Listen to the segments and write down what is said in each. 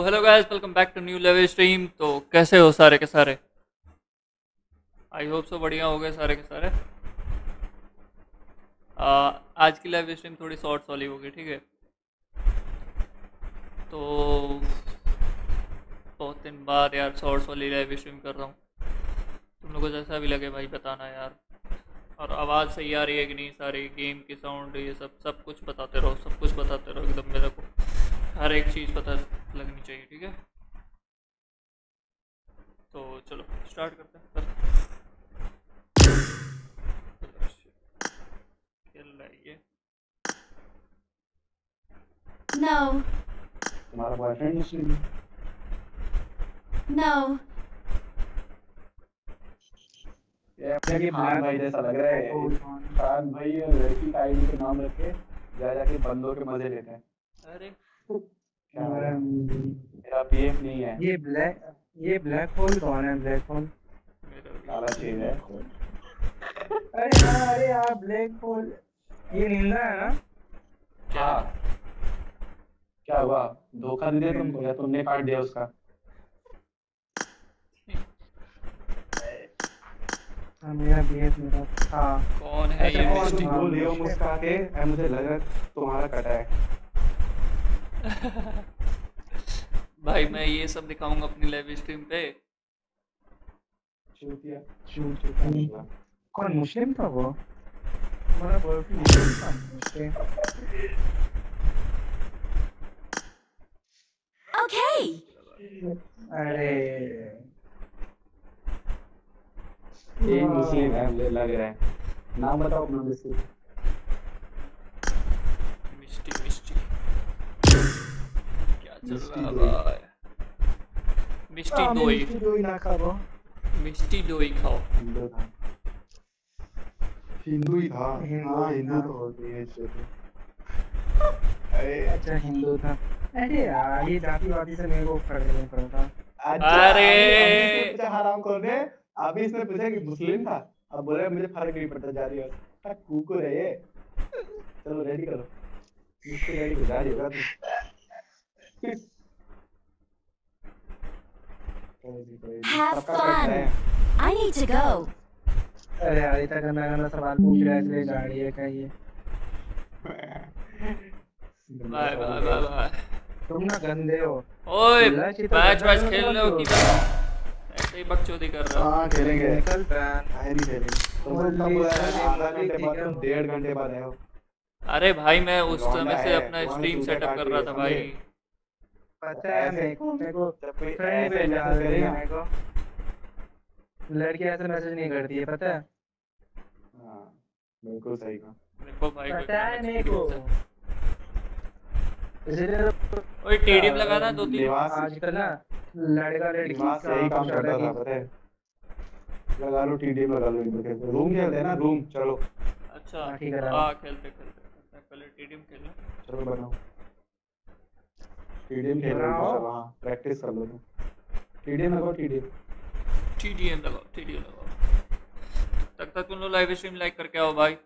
Hello guys, welcome back to new level stream. तो कैसे हो सारे के सारे? आई होप सो बढ़िया हो गए सारे के सारे। आज की लाइव स्ट्रीम थोड़ी शॉर्ट्स वाली होगी, ठीक है? तो बहुत दिन बाद यार शॉर्ट्स वाली लाइव स्ट्रीम कर रहा हूँ। तुम लोगों को जैसा भी लगे भाई बताना यार। और आवाज़ सही आ रही है कि नहीं, सारी गेम की साउंड ये सब सब कुछ बताते रहो, सब कुछ बताते रहो एकदम। मेरे को हर एक चीज़ पता लगनी चाहिए, ठीक है? तो चलो स्टार्ट करते हैं। खेल रहा है ये। No. तुम्हारा बॉयफ्रेंड मुस्लिम है? No. ये अपने के खान भाई जैसा लग रहा है। खान भाई और लड़की का आईडी के नाम रख के जाके बंदों के मजे लेते हैं। अरे क्या मेरा पीएफ नहीं है। ये ब्लैक होल कौन है? ब्लैक होल काला शेर है। अरे यार ब्लैक होल ये निंदा है ना? क्या क्या हुआ? धोखा दे दिया तुमको या तुमने काट दिया उसका? मेरा बीएफ मेरा था। कौन है ये और मिस्टी? तुम बोल रहे हो मुस्का के मुझे लगा तुम्हारा कटा है। भाई मैं ये सब दिखाऊंगा अपनी लाइव स्ट्रीम पे। चूतिया कौन मुस्लिम था वो? हमारा बॉयफ्रेंड मुस्लिम था। मुस्लिम Okay. अरे ये मुस्लिम है मुझे लग रहा है। नाम बताओ अपना। मिस्टी मिस्टी क्या चल रहा है? मिस्टी दोई ना खाओ। मिस्टी दोई खाओ। हिंदू ही था। हाँ हिंदू तो होती है। अच्छा हिंदू था। अरे यार ये जातिवादी से मेरे को फर्क नहीं पड़ता। अरे हराम खोर ने अभी इसने पूछा कि मुस्लिम था, अब बोल रहा है मुझे फर्क नहीं पड़ता। जा रही है कुकुर है ये। चलो रेडी करो। इससे रेडी हो जा रही होगा Have fun. I need to go. अरे यार इतना गंदा गंदा सवाल पूछ रहा है इसलिए गाड़ी है क्या ये? Bye bye bye bye. तुम ना गंदे हो। ओए मैच मैच खेल रहे हो कि ऐसे ही बकचोदी कर रहे हो? हाँ खेलेंगे। निकल बैन। नहीं खेलेंगे। तुम कब बोला है? आधा घंटे बाद तुम 1.5 घंटे बाद आए हो। अरे भाई मैं उस समय से अपना स्ट्रीम सेटअप कर रहा था भाई। पता है मेरे को फ्रेंड ऐसे पे मैसेज डाल करेगा। मेरे को लड़की ऐसे मैसेज नहीं करती है पता है? हाँ बिल्कुल सही कहा। मेरे को भाई पता है मेरे को। इसलिए ओए टीडीएम लगाना 2-3। निवास आजकल ना लड़का लड़की निवास यही काम करता था पता है। लगा लो टीडीएम लगा लो इनको खेलते। रूम खेलते हैं ना रूम। चलो अच्छा ठीक है हाँ खेलते खेलते पहले टीडीएम खेलना। चलो बनाओ टीडीएम खेल रहे हो। चलो हाँ प्रैक्टिस कर लो तुम। टीडीएम लगाओ टीडीएम। टीडीएम लगाओ। तब तक तुम लोग लाइव स्ट्रीम लाइक करके आओ भाई।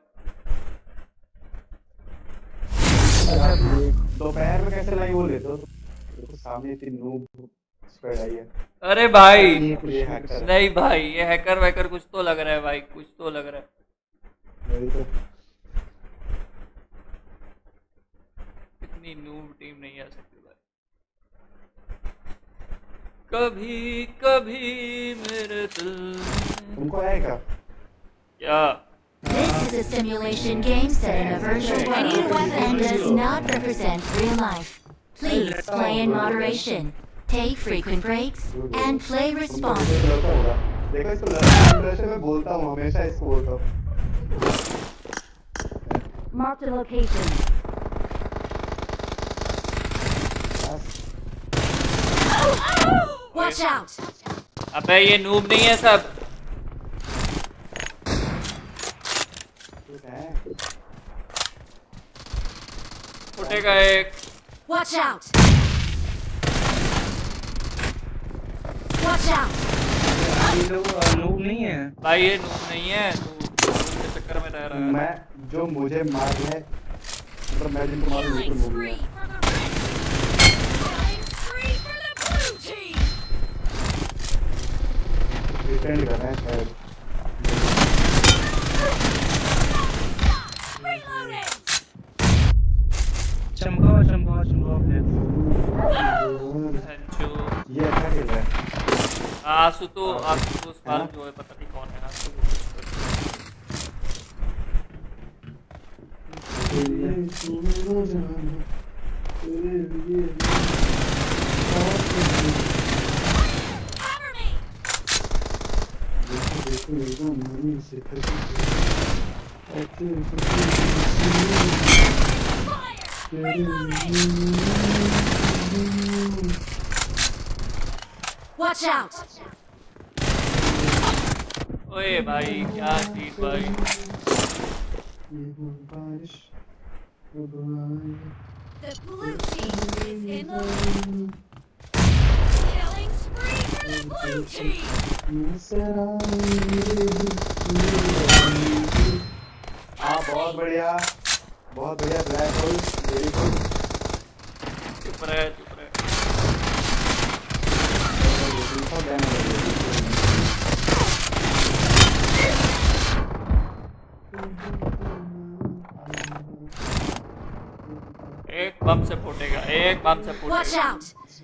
दोपहर में कैसे लाइव वो लेते हो? देखो सामने इतनी नूब स्क्वाड आई है। अरे भाई ये हैकर नहीं भाई, ये हैकर वैकर कुछ तो लग रहा है भाई, कुछ तो लग रहा है। वही तो। इतनी नूब टीम नहीं आ सकती भाई। कभी कभी मेरे दिल में तुमको आएगा क्या? This is a simulation game set in a virtual world and does not represent real life. Please play in moderation, take frequent breaks, and play responsibly. देखो इसको लड़का मैं बोलता हूँ हमेशा इसको बोलता हूँ। Mark the location. Watch out! अबे ये नूब नहीं है सब। फुटेगा एक। Watch out! Watch out! ये लोग नूब नहीं है। भाई ये नूब नहीं है, नूब के चक्कर में रह रहा है। मैं जो मुझे मार है मतलब मैं जिनको मारूं Killing बिल्कुल spree for the red team! Killing spree for the defend करना है शायद। चमकाओ चमकाओ चमकाओ प्लेयर। ये अच्छा खेल रहा है। आशुतोष पाल जो है पता नहीं कौन है Watch out! ओए भाई क्या चीज भाई। The blue team is in the lead. Killing spree for the blue team. बहुत बढ़िया ब्लैक होल वेरी गुड। चुप रहे। एक बम से फूटेगा। Watch out!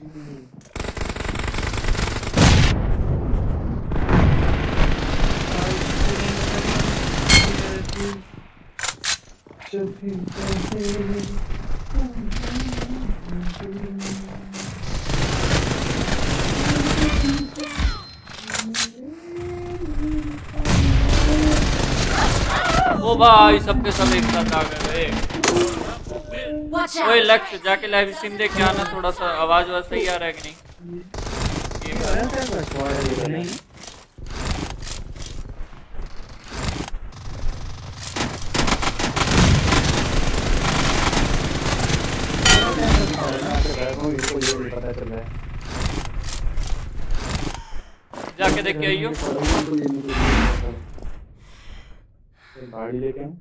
ओ भाई सबके सब एक साथ आ गए। Watch ओए out! लक्ष्य जाके लाइव स्ट्रीम देख के आना, थोड़ा सा आवाज सही आ रहा है कि नहीं। नहीं पता चल रहा है। जाके देख के आइयो। गाड़ी लेके आऊं?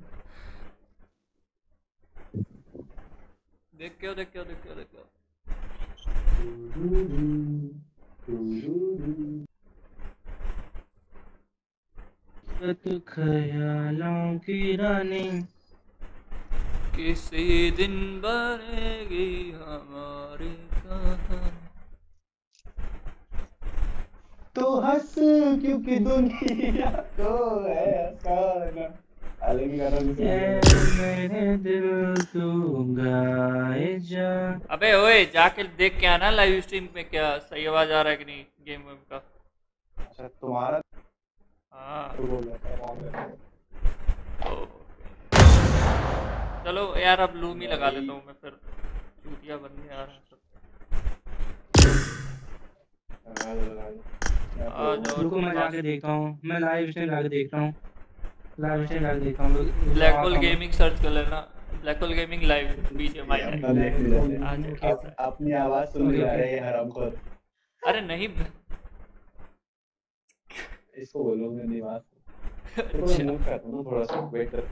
देख के आओ। तो ख्यालों की रानी किसी दिन बनेगी हमारी कहानी। तो हंस क्योंकि दुनिया को है हंसाना। अलग ही गाना मेरे दिल तू गाए जा। अबे ओए जाके देख के आना लाइव स्ट्रीम में क्या सही आवाज आ रहा है कि नहीं गेम का। अच्छा तुम्हारा हाँ तो बोल रहा है। चलो यार अब लूम ही लगा लेता हूँ मैं, फिर चूतिया बनने आ रहा है सब। आ जाओ। रुको मैं जाके देखता हूँ। मैं लाइव स्ट्रीम जाके देखता हूँ। ब्लैक होल गेमिंग सर्च कर लेना। Black hole gaming live BGMI अपनी आवाज सुन रहा है ये हरामखोर। अरे नहीं इसको बोलो मैं निवास। मूव करता हूँ थोड़ा सा वेट कर।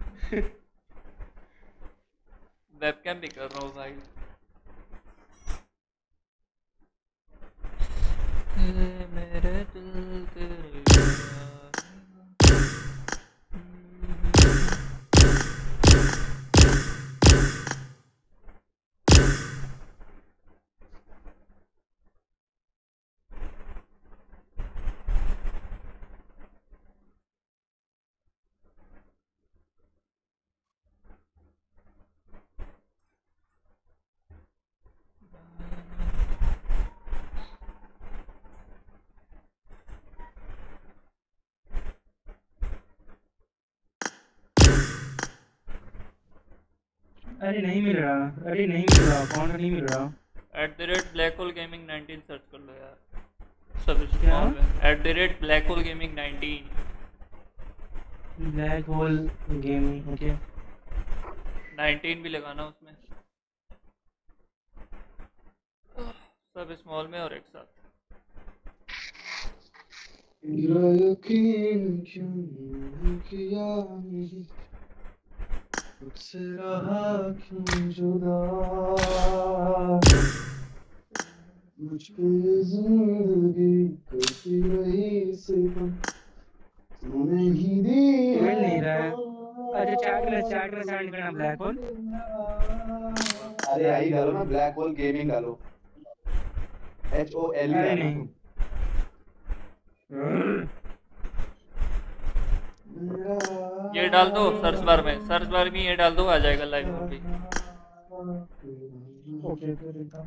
वेबकैम भी कर रहा हूँ भाई। मेरे दिल तेरे अरे नहीं मिल रहा अकाउंट नहीं मिल रहा। @blackholegaming 19 सर्च कर लो यार। सब स्मॉल में @blackholegaming 19 black hole gaming okay 19 भी लगाना उसमें। सब स्मॉल में और एक साथ। यकीन क्यों किया मुझसे रहा क्यों जुदा मुझ पे जिंदगी करती रही नहीं दिया मिल नहीं रहा है। अच्छा चैट में सेंड करना ब्लैक होल। अरे आई डालो ना, ब्लैक होल गेमिंग डालो, HOLE अरे डालना नहीं। तुम। ये डाल दो सर्च बार में, सर्च बार में ये डाल दो, आ जाएगा लाइव में भी। ओके तो देखा।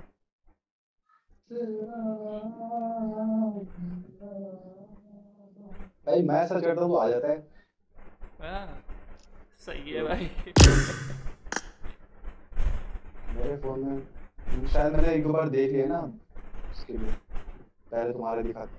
भाई मैं सर्च करता हूँ तो आ जाता है। हाँ, सही है भाई। मेरे फोन में शायद मैंने एक दो बार देख लिया ना, उसके लिए पहले तुम्हारे दिखाते।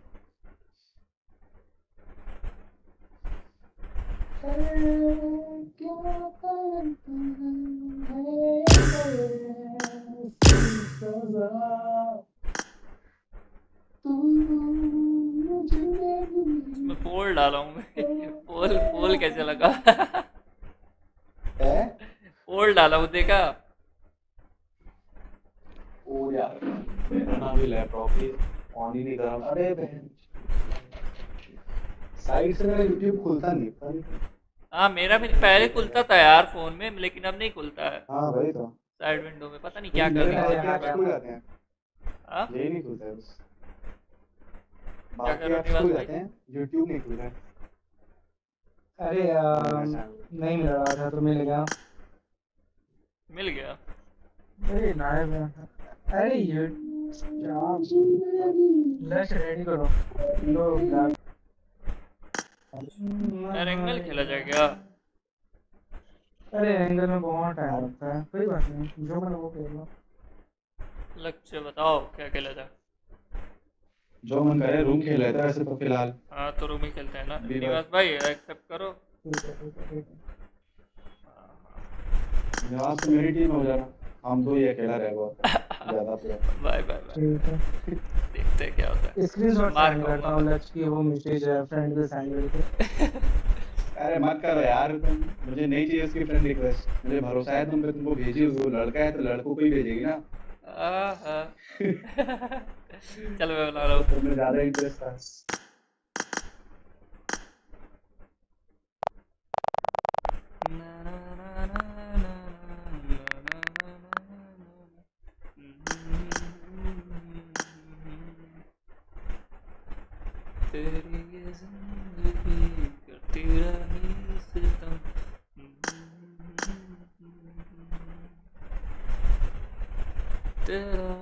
इसमें पोल डाला हूँ मैं। पोल पोल कैसे लगा? है पोल डाला हूँ, देखा? ओ यार, मेरा ना भी लैपटॉप ही ऑन ही नहीं कर रहा। अरे बहन, साइड से मेरा यूट्यूब खुलता नहीं, पता नहीं क्यों। हाँ, मेरा भी पहले खुलता था यार फोन में, लेकिन अब नहीं खुलता है हाँ भाई तो साइड विंडो में, पता नहीं क्या मेरे करना बाकी है। ऐप्स खुल जाते हैं, हाँ, यही नहीं खुलता है बस। क्या कर बाकी रहे हो ऐप्स निवास खुल भाई? जाते हैं, यूट्यूब नहीं खुल रहा है। अरे ऐसा है। नहीं मिल रहा था तो मिल गया। मिल गया। अरे नायब है। अरे ये क्या लैश रेडी करो लो ब्लैक। यार एंगल खेला जाए क्या? अरे एंगल में बहुत टाइम लगता है, कोई बात नहीं जो मैंने वो खेल लो। लक्ष्य बताओ क्या खेला जाए। जो मन करे रूम खेल लेते हैं वैसे तो फिलहाल। हाँ तो रूम ही खेलते हैं ना। अभी निवास भाई एक्सेप्ट करो। ठीक है ठीक है ठीक है। निवास तो मेरी टीम में हो जाना, हम दो ये अकेला रहेगा ज्यादा प्लेयर। बाय बाय बाय, ठीक है देखते हैं क्या होता है। स्क्रीनशॉट मार सेंड करता खाऊंगा हूँ मैं। लक्ष्य की वो मैसेज है फ्रेंड को सेंड करके। अरे मत करो यार तुम, मुझे नहीं चाहिए उसकी फ्रेंड रिक्वेस्ट, मुझे भरोसा है तुम पे, तुमको भेजी होगी। वो लड़का है तो लड़कों को ही भेजेगी ना। आहा। चलो मैं बना रहा हूँ। तुम्हें ज्यादा इंटरेस्ट था। तेरी ये जिंदगी करती रही सितम। तेरा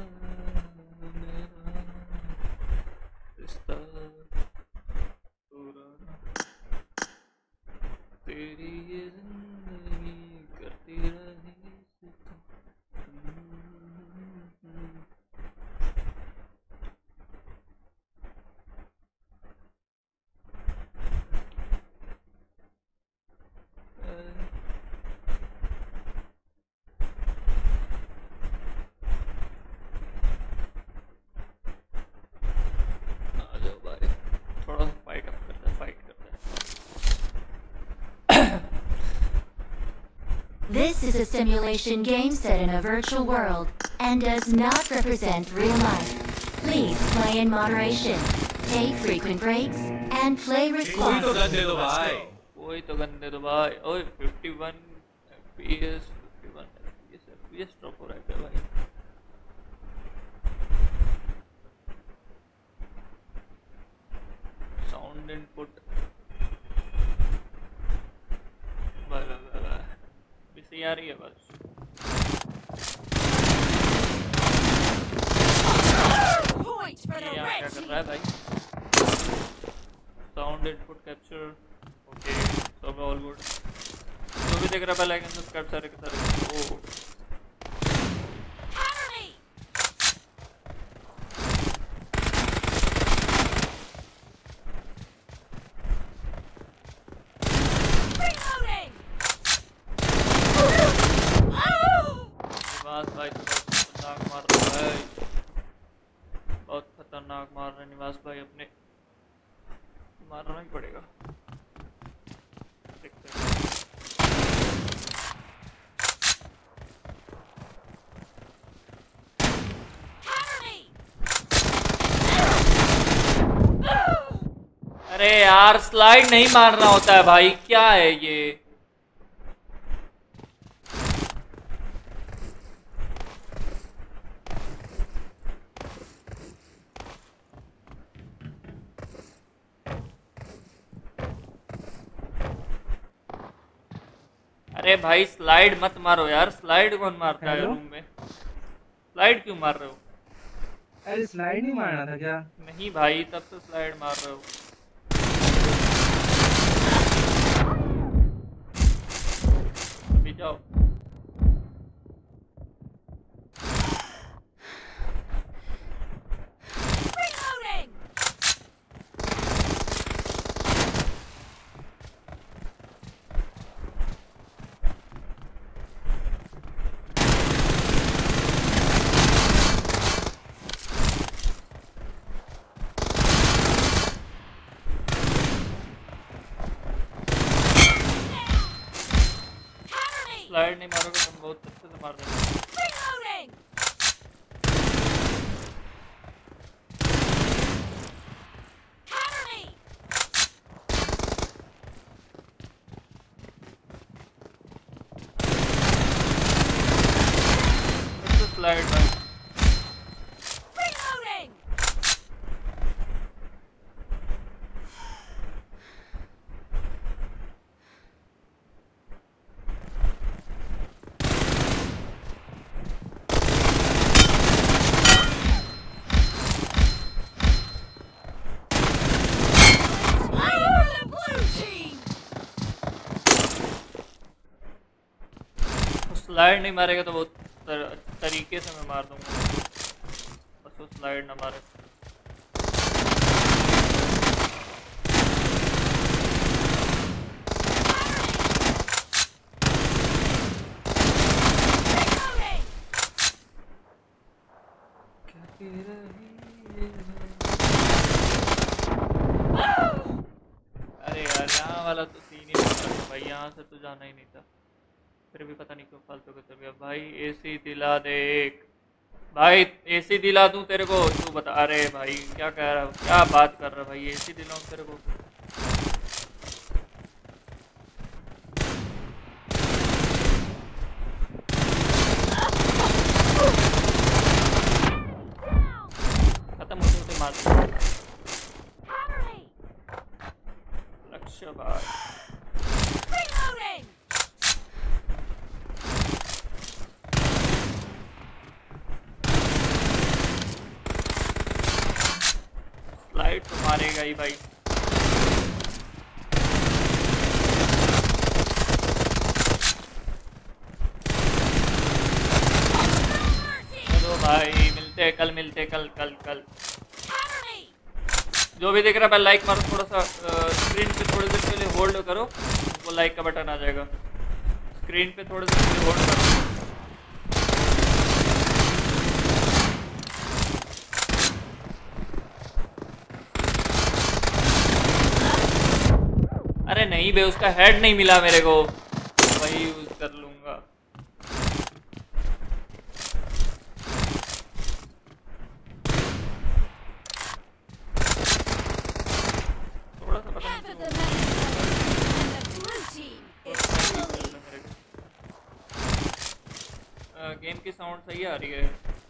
मेरा रिश्ता पुराना, तेरी ये जिंदगी करती रही सितम। आ जाओ भाई, थोड़ा फाइट अप करते हैं, फाइट करते हैं। This is a simulation game set in a virtual world and does not represent real life. Please play in moderation, take frequent breaks, and play responsibly. कोई तो गंदे दो भाई। ओए 51 FPS, 51 FPS ड्रॉप हो रहा है क्या भाई? साउंड इनपुट बिसी आ रही है बस। ये यहाँ क्या कर रहा है भाई? साउंड इनपुट कैप्चर, ओके सब ऑल गुड। जो भी देख रहा है लाइक एंड सब्सक्राइब सारे के सारे। ओ निवास भाई तो बहुत खतरनाक मार रहा है, बहुत खतरनाक मार रहे हैं निवास भाई अपने, मारना ही पड़ेगा। देखते हैं। अरे यार स्लाइड नहीं मारना होता है भाई, क्या है ये? अरे भाई स्लाइड मत मारो यार, स्लाइड कौन मारता है हेलो? रूम में? स्लाइड क्यों मार रहे हो? अरे स्लाइड नहीं मारना था क्या? नहीं भाई, तब तो स्लाइड मार रहे हो। अभी जाओ। स्लाइड नहीं मारोगे तुम बहुत अच्छे से मार देंगे। स्लाइड भाई स्लाइड नहीं मारेगा तो बहुत तरीके से मैं मार दूंगा, बस वो स्लाइड ना मारे। अरे यार यहाँ वाला तो सीन ही नहीं था भाई, यहाँ से तो जाना ही नहीं था, फिर भी पता नहीं क्यों फालतू के चल गया। भाई एसी दिला दे एक, भाई एसी दिला दूं तेरे को, तू बता। अरे भाई क्या कह रहा, क्या बात कर रहा भाई, एसी दिलाऊं तेरे को? खत्म होते होते मार दो। लक्ष्य भाई स्लाइड तो मारेगा ही भाई। चलो भाई मिलते हैं कल, मिलते हैं कल कल कल। जो भी दिख रहा है मैं लाइक मारो, थोड़ा सा स्क्रीन पे थोड़ी देर के लिए होल्ड करो, वो लाइक का बटन आ जाएगा। स्क्रीन पे थोड़ी देर के लिए होल्ड करो। अरे नहीं बे, उसका हेड नहीं मिला मेरे को, वही यूज कर लूंगा। थोड़ा सा पता नहीं, गेम की साउंड सही आ रही है।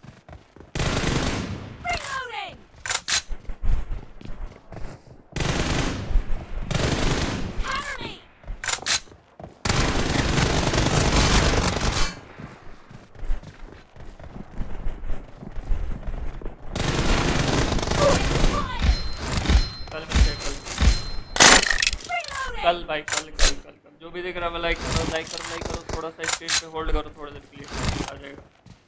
कल भाई कल कल कल कल जो भी दिख रहा है लाइक करो, लाइक करो, लाइक करो, थोड़ा सा स्क्रीन पे होल्ड करो, थोड़ी देर के लिए आ जाएगा।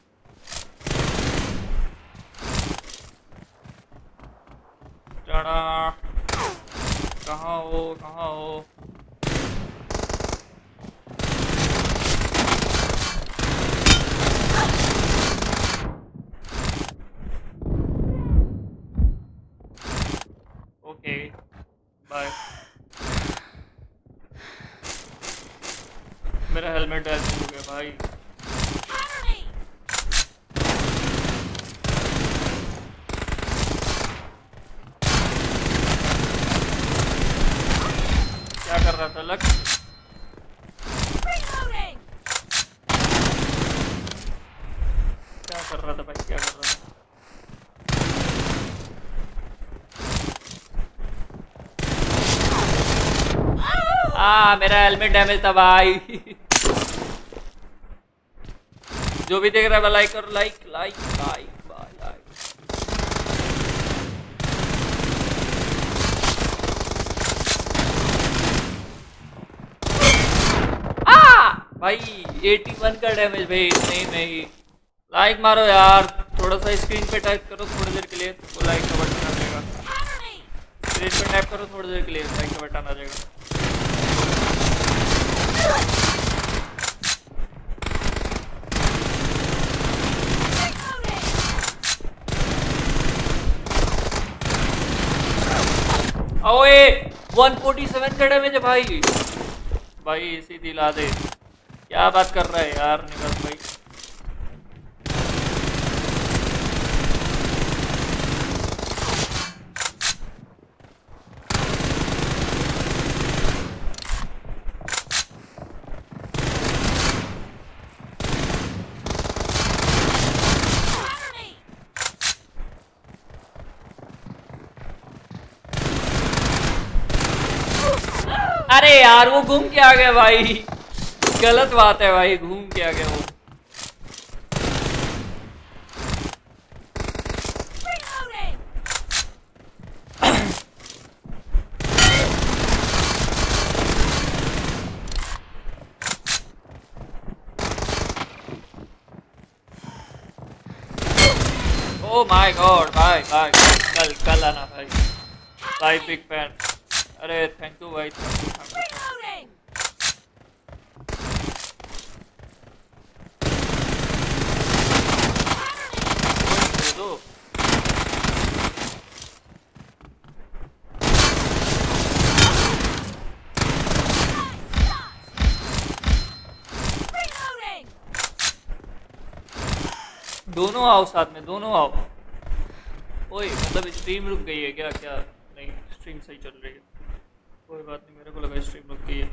टाड़ा, कहाँ हो, कहाँ हो? Okay bye. मेरा हेलमेट डैमेज हो गया भाई। रहा था लग क्या कर रहा था भाई, क्या कर रहा था? मेरा हेलमेट डैमेज था भाई। जो भी देख रहा है लाइक करो, लाइक लाइक लाइक लाइक। भाई 81 का डैमेज भाई इतने में ही। लाइक मारो यार, थोड़ा सा स्क्रीन पे टाइप करो थोड़ी देर के लिए, तो लाइक का बटन आ जाएगा। स्क्रीन पे टाइप करो थोड़ी देर के लिए, लाइक का बटन आ जाएगा। ओए 147 का डैमेज है भाई। भाई इसी दिला दे, क्या बात कर रहा है यार निवास भाई। अरे यार वो घूम के आ गया भाई, गलत बात है भाई, घूम के आ गया वो। ओ माय गॉड भाई भाई, कल आना भाई भाई, बिग फैन। अरे थैंक यू भाई, थैंक यू। दोनों आओ साथ में, दोनों आओ। ओए मतलब स्ट्रीम रुक गई है क्या? क्या नहीं, स्ट्रीम सही चल रही है, कोई बात नहीं। मेरे को लगा स्ट्रीम रुक गई है।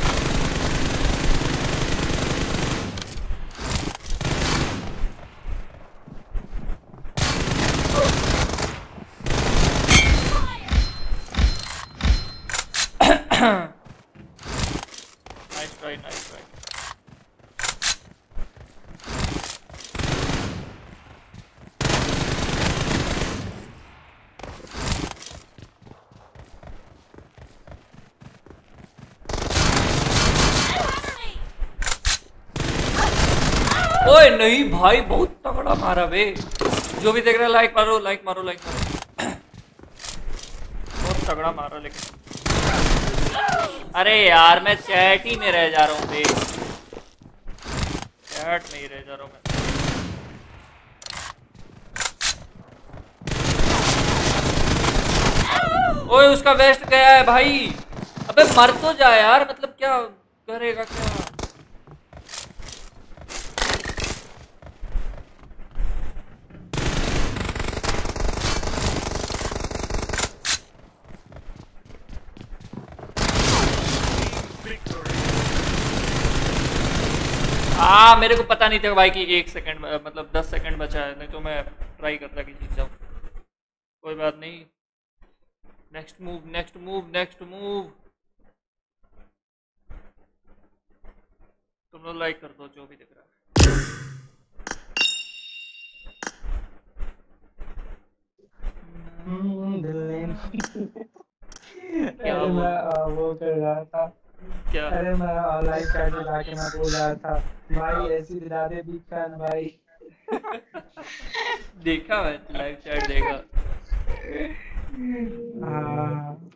Nice try, nice try. ओए नहीं भाई, बहुत तगड़ा मारा बे। जो भी देख रहा है लाइक मारो, लाइक मारो, लाइक मारो। बहुत तगड़ा मारा लेकिन। अरे यार मैं चैट ही में रह जा रहा हूँ बे, चैट में ही रह जा रहा हूँ मैं। ओए उसका वेस्ट गया है भाई। अबे मर तो जा यार, मतलब क्या करेगा क्या? मेरे को पता नहीं था भाई कि 1 सेकंड मतलब 10 सेकंड बचा है, नहीं तो मैं ट्राई करता कि जीत जाऊं। कोई बात नहीं, next move, next move, next move. तुम लोग लाइक कर दो जो भी दिख रहा है। क्या मैं वो कर रहा था क्या? अरे मैं ऑनलाइन चैट लगा के मैं बोल रहा था भाई ऐसी दिला दे बिग फैन भाई। देखा मैं लाइव चैट देखा। हाँ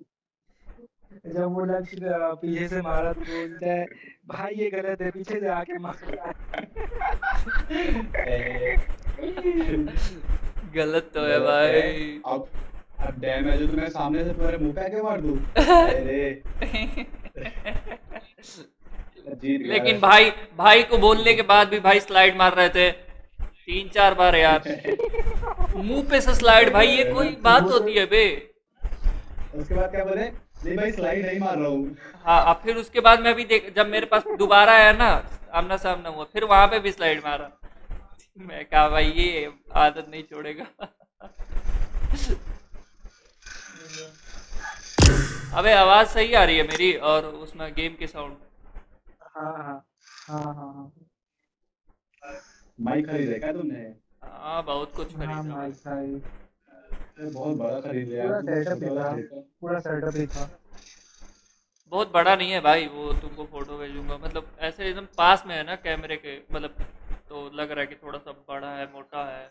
जब वो लक्ष्य पीछे से मारा तो बोलता है भाई ये गलत है, पीछे से आके मारा। गलत तो है भाई। अब डैम है जो तुम्हें सामने से तुम्हारे मुंह पे आके मार दूं। अरे लेकिन भाई को बोलने के बाद भी भाई स्लाइड मार रहे थे 3-4 बार यार। मुंह पे से स्लाइड भाई, ये कोई बात होती है बे? उसके बाद क्या बोले? नहीं भाई स्लाइड नहीं मार रहा हूँ। हाँ, अब फिर उसके बाद मैं भी देख, जब मेरे पास दोबारा आया ना, आमना सामना हुआ, फिर वहां पे भी स्लाइड मारा। मैं कहा भाई ये आदत नहीं छोड़ेगा। अबे आवाज सही आ रही है मेरी और उसमें गेम की साउंड। हाँ हाँ हाँ हाँ माइक खरीदा है क्या तुमने? हाँ, बहुत कुछ हाँ खरीदा भाई। माइक साइज ये बहुत बड़ा खरीद लिया पूरा यार, तुम सेटअप छोटा ही वाला था, खरीदता। पूरा सेटअप ही था। बहुत बड़ा नहीं है भाई, वो तुमको फोटो भेजूंगा, मतलब ऐसे एकदम पास में है ना कैमरे के, मतलब तो लग रहा है कि थोड़ा सा बड़ा है, मोटा है,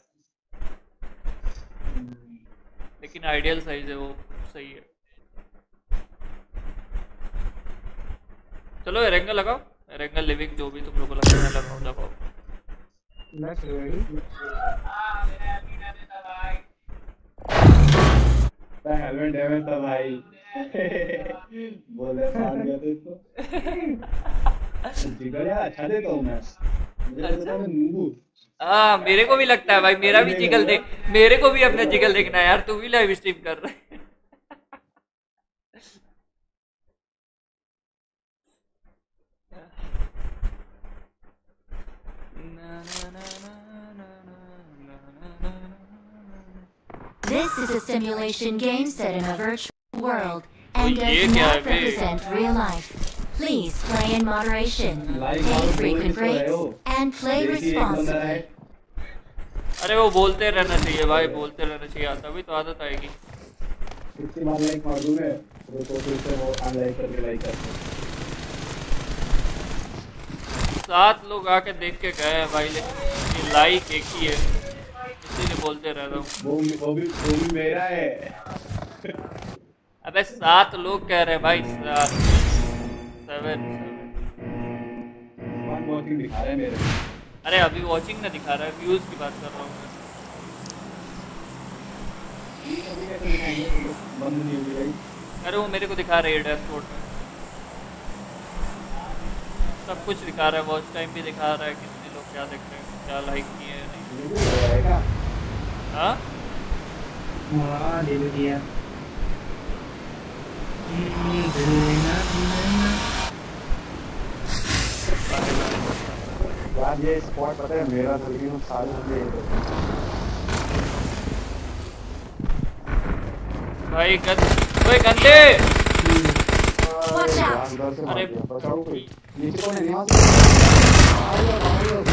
लेकिन आइडियल साइज है वो, सही है। चलो एरेंगल लगाओ, एरेंगल लिविंग जो भी तुम लोग को लगता है लगाओ लगाओ। Next ready. हेलमेट डैमेज था भाई। बोले मार गया तो इसको। जिगर यार अच्छा देता हूँ मैं, मुझे लगता है मैं नूबू। हाँ, मेरे को भी लगता है भाई, मेरा भी नहीं जिगल लगा। देख, मेरे को भी अपना जिगल देखना है यार, तू भी लाइव स्ट्रीम कर रहा है। This is a simulation game set in a virtual world and Oh, ये does क्या है not bay? represent real life. Please play in moderation, Like take और frequent बोल भी तो रहे breaks, हो। and play देखिए एक बंदा है। responsibly. अरे वो बोलते रहना चाहिए भाई, बोलते रहना चाहिए, तभी तो आदत आएगी। कितनी बार लाइक मार दूं मैं, तो फिर से वो अनलाइक करके लाइक करते हैं। 7 लोग आके देख के गए हैं भाई, लेकिन लाइक एक ही है, इसीलिए बोलते रह रहा हूँ। वो भी मेरा है। अबे 7 लोग कह रहे हैं भाई, 7 वन वॉचिंग दिखा रहा है मेरे। अरे अभी वॉचिंग ना दिखा रहा है, व्यूज की बात कर रहा हूँ मैं। बंद नहीं हुई भाई। अरे वो मेरे को दिखा रही है डैशबोर्ड में, सब कुछ दिखा रहा है, वॉच टाइम भी दिखा रहा है, कितने लोग क्या देख रहे हैं, क्या लाइक किए हैं नहीं। ये भी हो रहा है हाँ हाँ दे दिया। यार ये स्पॉट पता है मेरा था, लेकिन उस सारे मुझे भाई ओए गंदे। Watch out! यार उधर से मार अरे दिया। बचाओ कोई। नीचे कौन है? यहाँ से।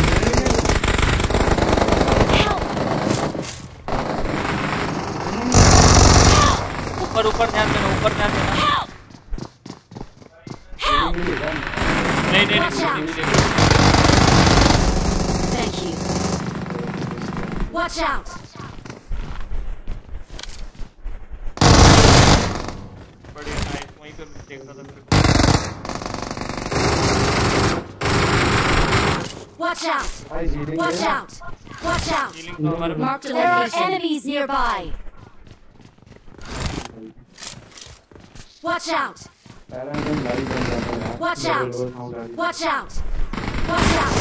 ऊपर ऊपर ध्यान देना, ऊपर ध्यान देना। नहीं नहीं Watch out! नहीं। Thank you. Watch out! बढ़िया नाइस, वहीं पे मैं देख रहा था मेरे को। Watch out! भाई जीतेंगे Watch ना? out! Watch out! Healing तो हमारे Marked a location. There are enemies nearby. Watch out! पहले एकदम गाड़ी बन जाता है यार। Watch out! रोड खाऊं गाड़ी। Watch out! Watch out!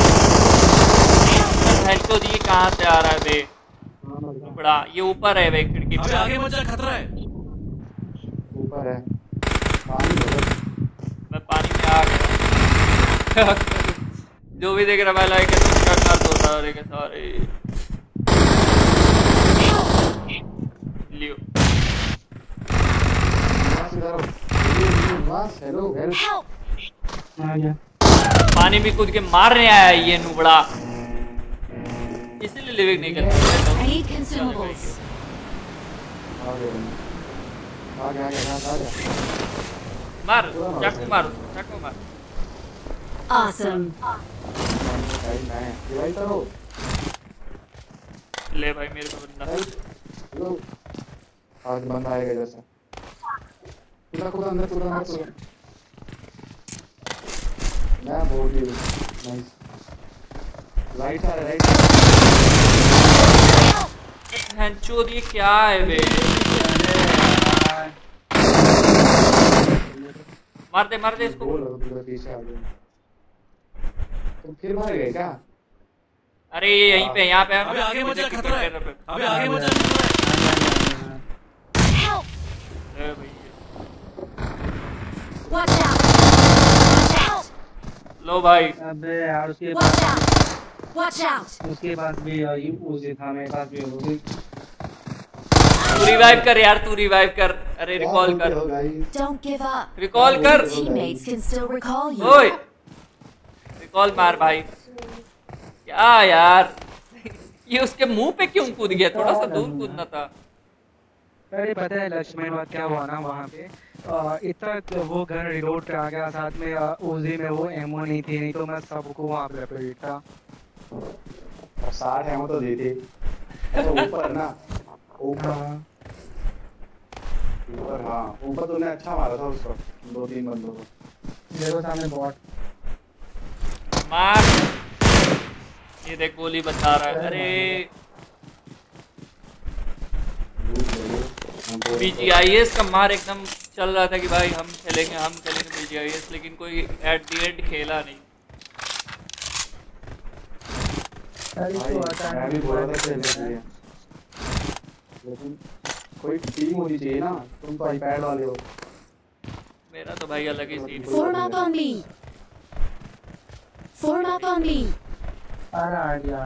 हेल्थो दी कहाँ से आ रहा है बे? हाँ, मतलब बड़ा ये ऊपर है बे, खिड़की अबे पे। आगे मत जा, खतरा है। ऊपर है। पानी भरो। मैं पानी में आ गया। जो भी देख रहा है लाइक है तो उसका कर दो सारे के सारे। लियो बस हेलो हेल्प। Help! आ गया। पानी में कूद के मारने आया है ये नुबड़ा, इसीलिए लिविंग नहीं कर I सकता। need consumables. आ गया आ गया आ गया। मार चाकू मार, चाकू मार। Awesome. डिवाइस करो। ले भाई मेरे को बंदा। हेलो आज बंदा आएगा इधर से। कूदा अंदर मैं बोल रही हूँ। नाइस लाइट आ रहा है, हैंचो ये क्या है बे? मार दे इसको। बोल रहा हूँ पीछे आ गया। तुम फिर मार गए क्या? अरे ये यहीं पे, यहाँ पे अबे आगे मत जा, खतरा है। पे। अबे आगे मत जा, खतरा है। Help! ए भैया लो भाई। अबे यार उसके Watch पास out! Watch out! उसके पास भी उसी था, मेरे पास भी उसी। तू रिवाइव कर यार, तू रिवाइव कर। अरे क्या रिकॉल बोलते कर, हो guys? Don't give up. Recall कर। Your teammates can still recall you. ओए रिकॉल मार भाई। क्या यार ये उसके मुंह पे क्यों कूद गया? थोड़ा सा दूर कूदना था। अरे पता है लक्ष्मण बात क्या हुआ ना वहाँ पे, इतना वो घर रिलोड करा गया, साथ में उजी में वो एमओ नहीं थी, नहीं तो मैं सबको वहाँ पे लपेटता। 60 एमो तो दी थी। तो ऊपर ना, ऊपर हाँ ऊपर हाँ ऊपर तूने अच्छा मारा था उसको, 2-3 बंदों को। देखो सामने बॉट। मार। ये देख गोली बचा रहा है। अरे BGIS का मार एकदम चल रहा था कि भाई हम खेलेंगे BGIS, लेकिन कोई एट द एंड खेला नहीं। भाई मैं भी बोल रहा था खेलने के लिए, लेकिन कोई टीम होनी चाहिए ना। तुम तो आईपैड वाले हो। मेरा तो भाई अलग ही सीन है। Form up on me. Form up on me. अरे आइडिया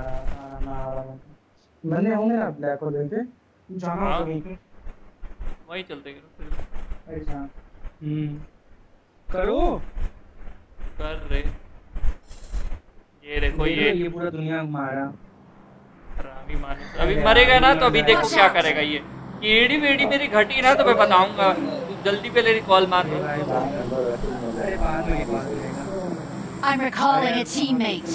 बंदे होंगे ना ब्लैक को देखे जाना हाँ। होगा कहीं। वही चलते हैं। अच्छा करो कर रहे। ये देखो ये पूरा दुनिया मारा। हरामी मानुस। अभी मरेगा ना तो अभी देखो क्या करेगा ये। कीड़ी वेड़ी मेरी घटी ना तो मैं बताऊंगा। तू जल्दी पहले रिकॉल मार दो। अरे बाद में I'm recalling a teammate.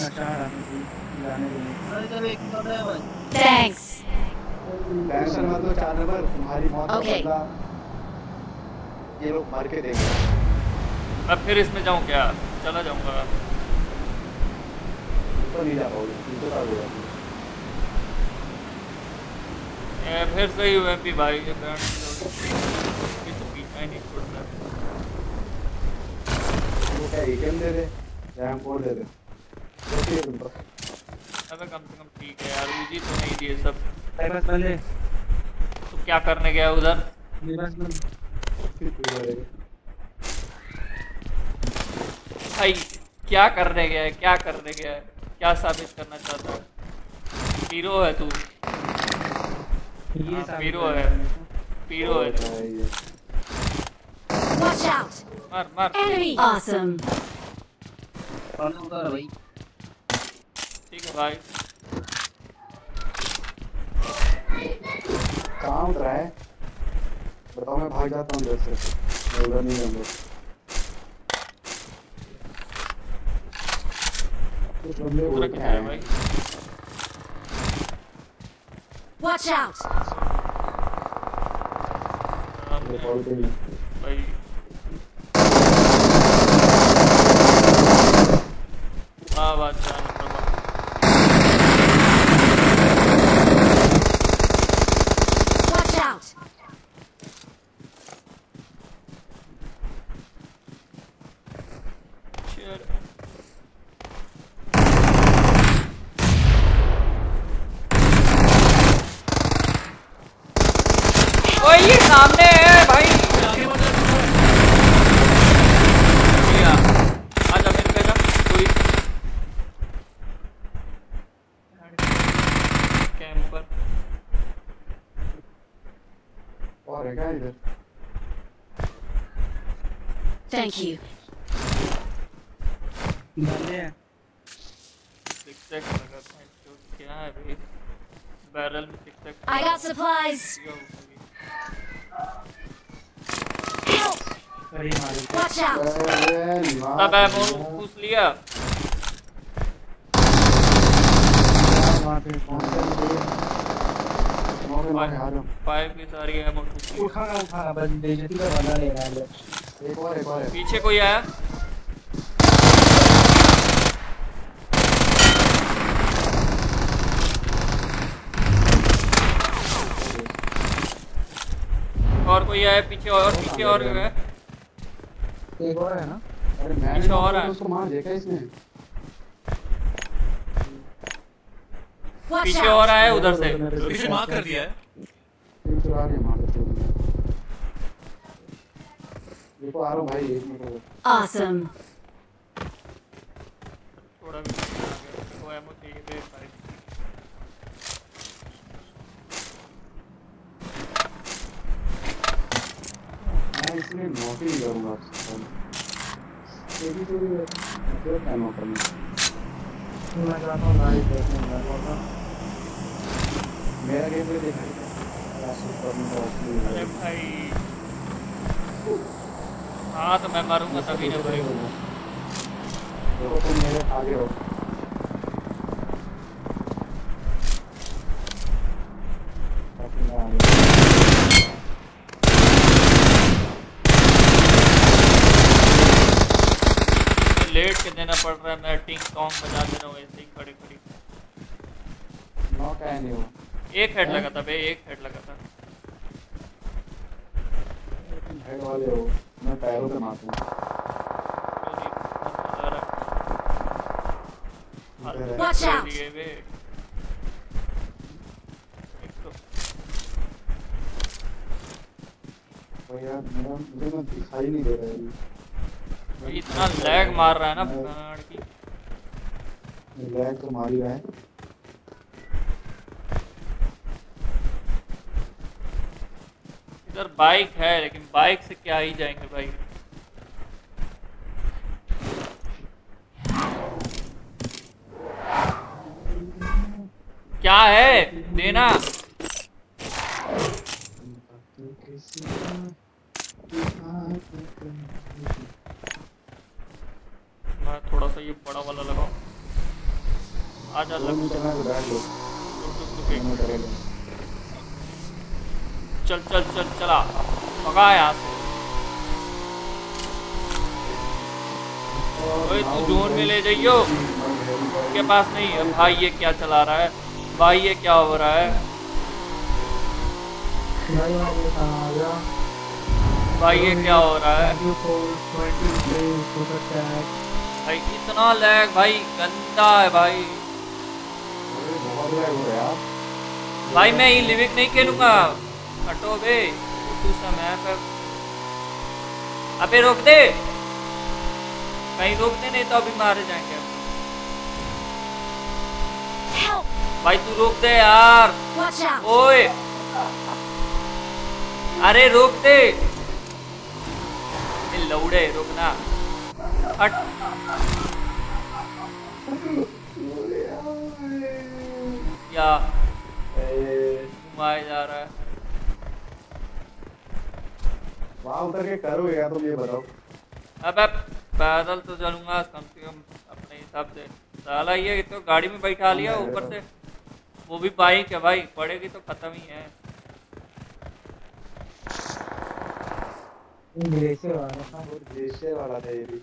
Thanks. Tension मत लो 4 नंबर, तुम्हारी मौत का Okay. बदला ये लोग मार के देंगे। मैं फिर इसमें जाऊं क्या? चला जाऊंगा। तो नहीं जा पाओगे, तुम तो होगा। ये फिर से यूएमपी भाई ये बैंड की तो पीछा ही नहीं छोड़ना। वो क्या एकेएम दे दे या M4 दे दे, तो ठीक है तुम पास। अबे कम से कम ठीक है यार, उजी तो नहीं दिए सब। मेरे पास बंदे, तो क्या करने गया उधर? मेरे पास बंदे। भाई क्या करने गया है, क्या करने गया है, क्या साबित करना चाहता है? हीरो है तू। ये हाँ, साबित हीरो है, हीरो है तू। Watch out! मार मार। Enemy! Awesome. ठीक है भाई। कहाँ उतरा है बताओ, मैं भाग जाता हूँ इधर से, मैं उधर नहीं जाऊंगा। कुछ बंदे उधर उड़ के किधर आए है भाई? हैं। Watch out! ये कॉल पे ही। भाई आवाज जान बाबा। Watch out! Shit. ओए ये सामने है भाई। भैया आजा मेरे पे जा कोई कैंपर। और है क्या इधर? Thank you. बंदे हैं। सिक्सैक लगा था तो क्या है भाई? बैरल में सिक्सैक। I got supplies. अरे मारे। Watch out! तब एमो पूछ लिया। वहाँ पे फाइव की सारी एमो पूछ लिया। उठाना बस बेइज्जती का बंदा ले रहा है। एक और है। पीछे कोई आया? और कोई आया पीछे, और पीछे और है। एक और है ना? अरे मैं पीछे और है। उसको मार देखा इसने। Watch पीछे और out! आया उधर से। पीछे मार कर दिया है। एक चुरा के मार दो। देखो आ रहा हूँ भाई, 1 मिनट। Awesome. चाहिए बे भाई। मैं इसलिए नौकरी नहीं करूँगा तेरी थोड़ी मतलब क्या नौकरी मैं चाहता हूँ लाइव देखने में मेरा गेम पे देखा अरे भाई हाँ तो मैं मारूंगा तभी ना भाई। देखो तुम मेरे आगे रहो ताकि मैं आगे लेट के देना पड़ रहा है। मैं टिंग टोंग बजा दे रहा हूँ ऐसे ही खड़ी खड़ी। नॉक है नहीं वो एक हेड लगा था बे, एक हेड लगा था। हेड वाले हो मैं पैरों पे मारूंगा Watch out! ये बे एक तो भाई यार मेरा मुझे ना दिखाई नहीं दे रहा है भाई इतना लैग मार रहा है ना गाड़ की। लैग तो मार ही रहा है इधर बाइक है लेकिन बाइक से क्या ही जाएंगे भाई। क्या है देना। मैं थोड़ा सा ये बड़ा वाला लगाऊं। आजा लग चल चल चल चला भगा यहाँ से। ओए तू जोन में ले जाइयो उसके पास नहीं है। भाई ये क्या चला रहा है भाई, ये क्या हो रहा है भाई, ये क्या हो रहा है भाई। इतना लैग भाई गंदा है भाई। भाई मैं ये लिविक नहीं खेलूंगा। हटो बे दूसरा मैप है। अबे रोक दे कहीं, रोक दे नहीं तो अभी मारे जाएंगे भाई। तू रोक दे यार। ओए अरे रोक दे लौड़े, रुकना हट। क्या घुमाया जा रहा है। वहाँ उतर के करोगे या तुम ये बताओ। अबे पैदल तो चलूंगा कम से कम अपने हिसाब से। साला ये तो गाड़ी में बैठा लिया ऊपर से, वो भी बाइक है भाई, पड़ेगी तो खत्म ही है। ग्लेशियर वाला था ये भी।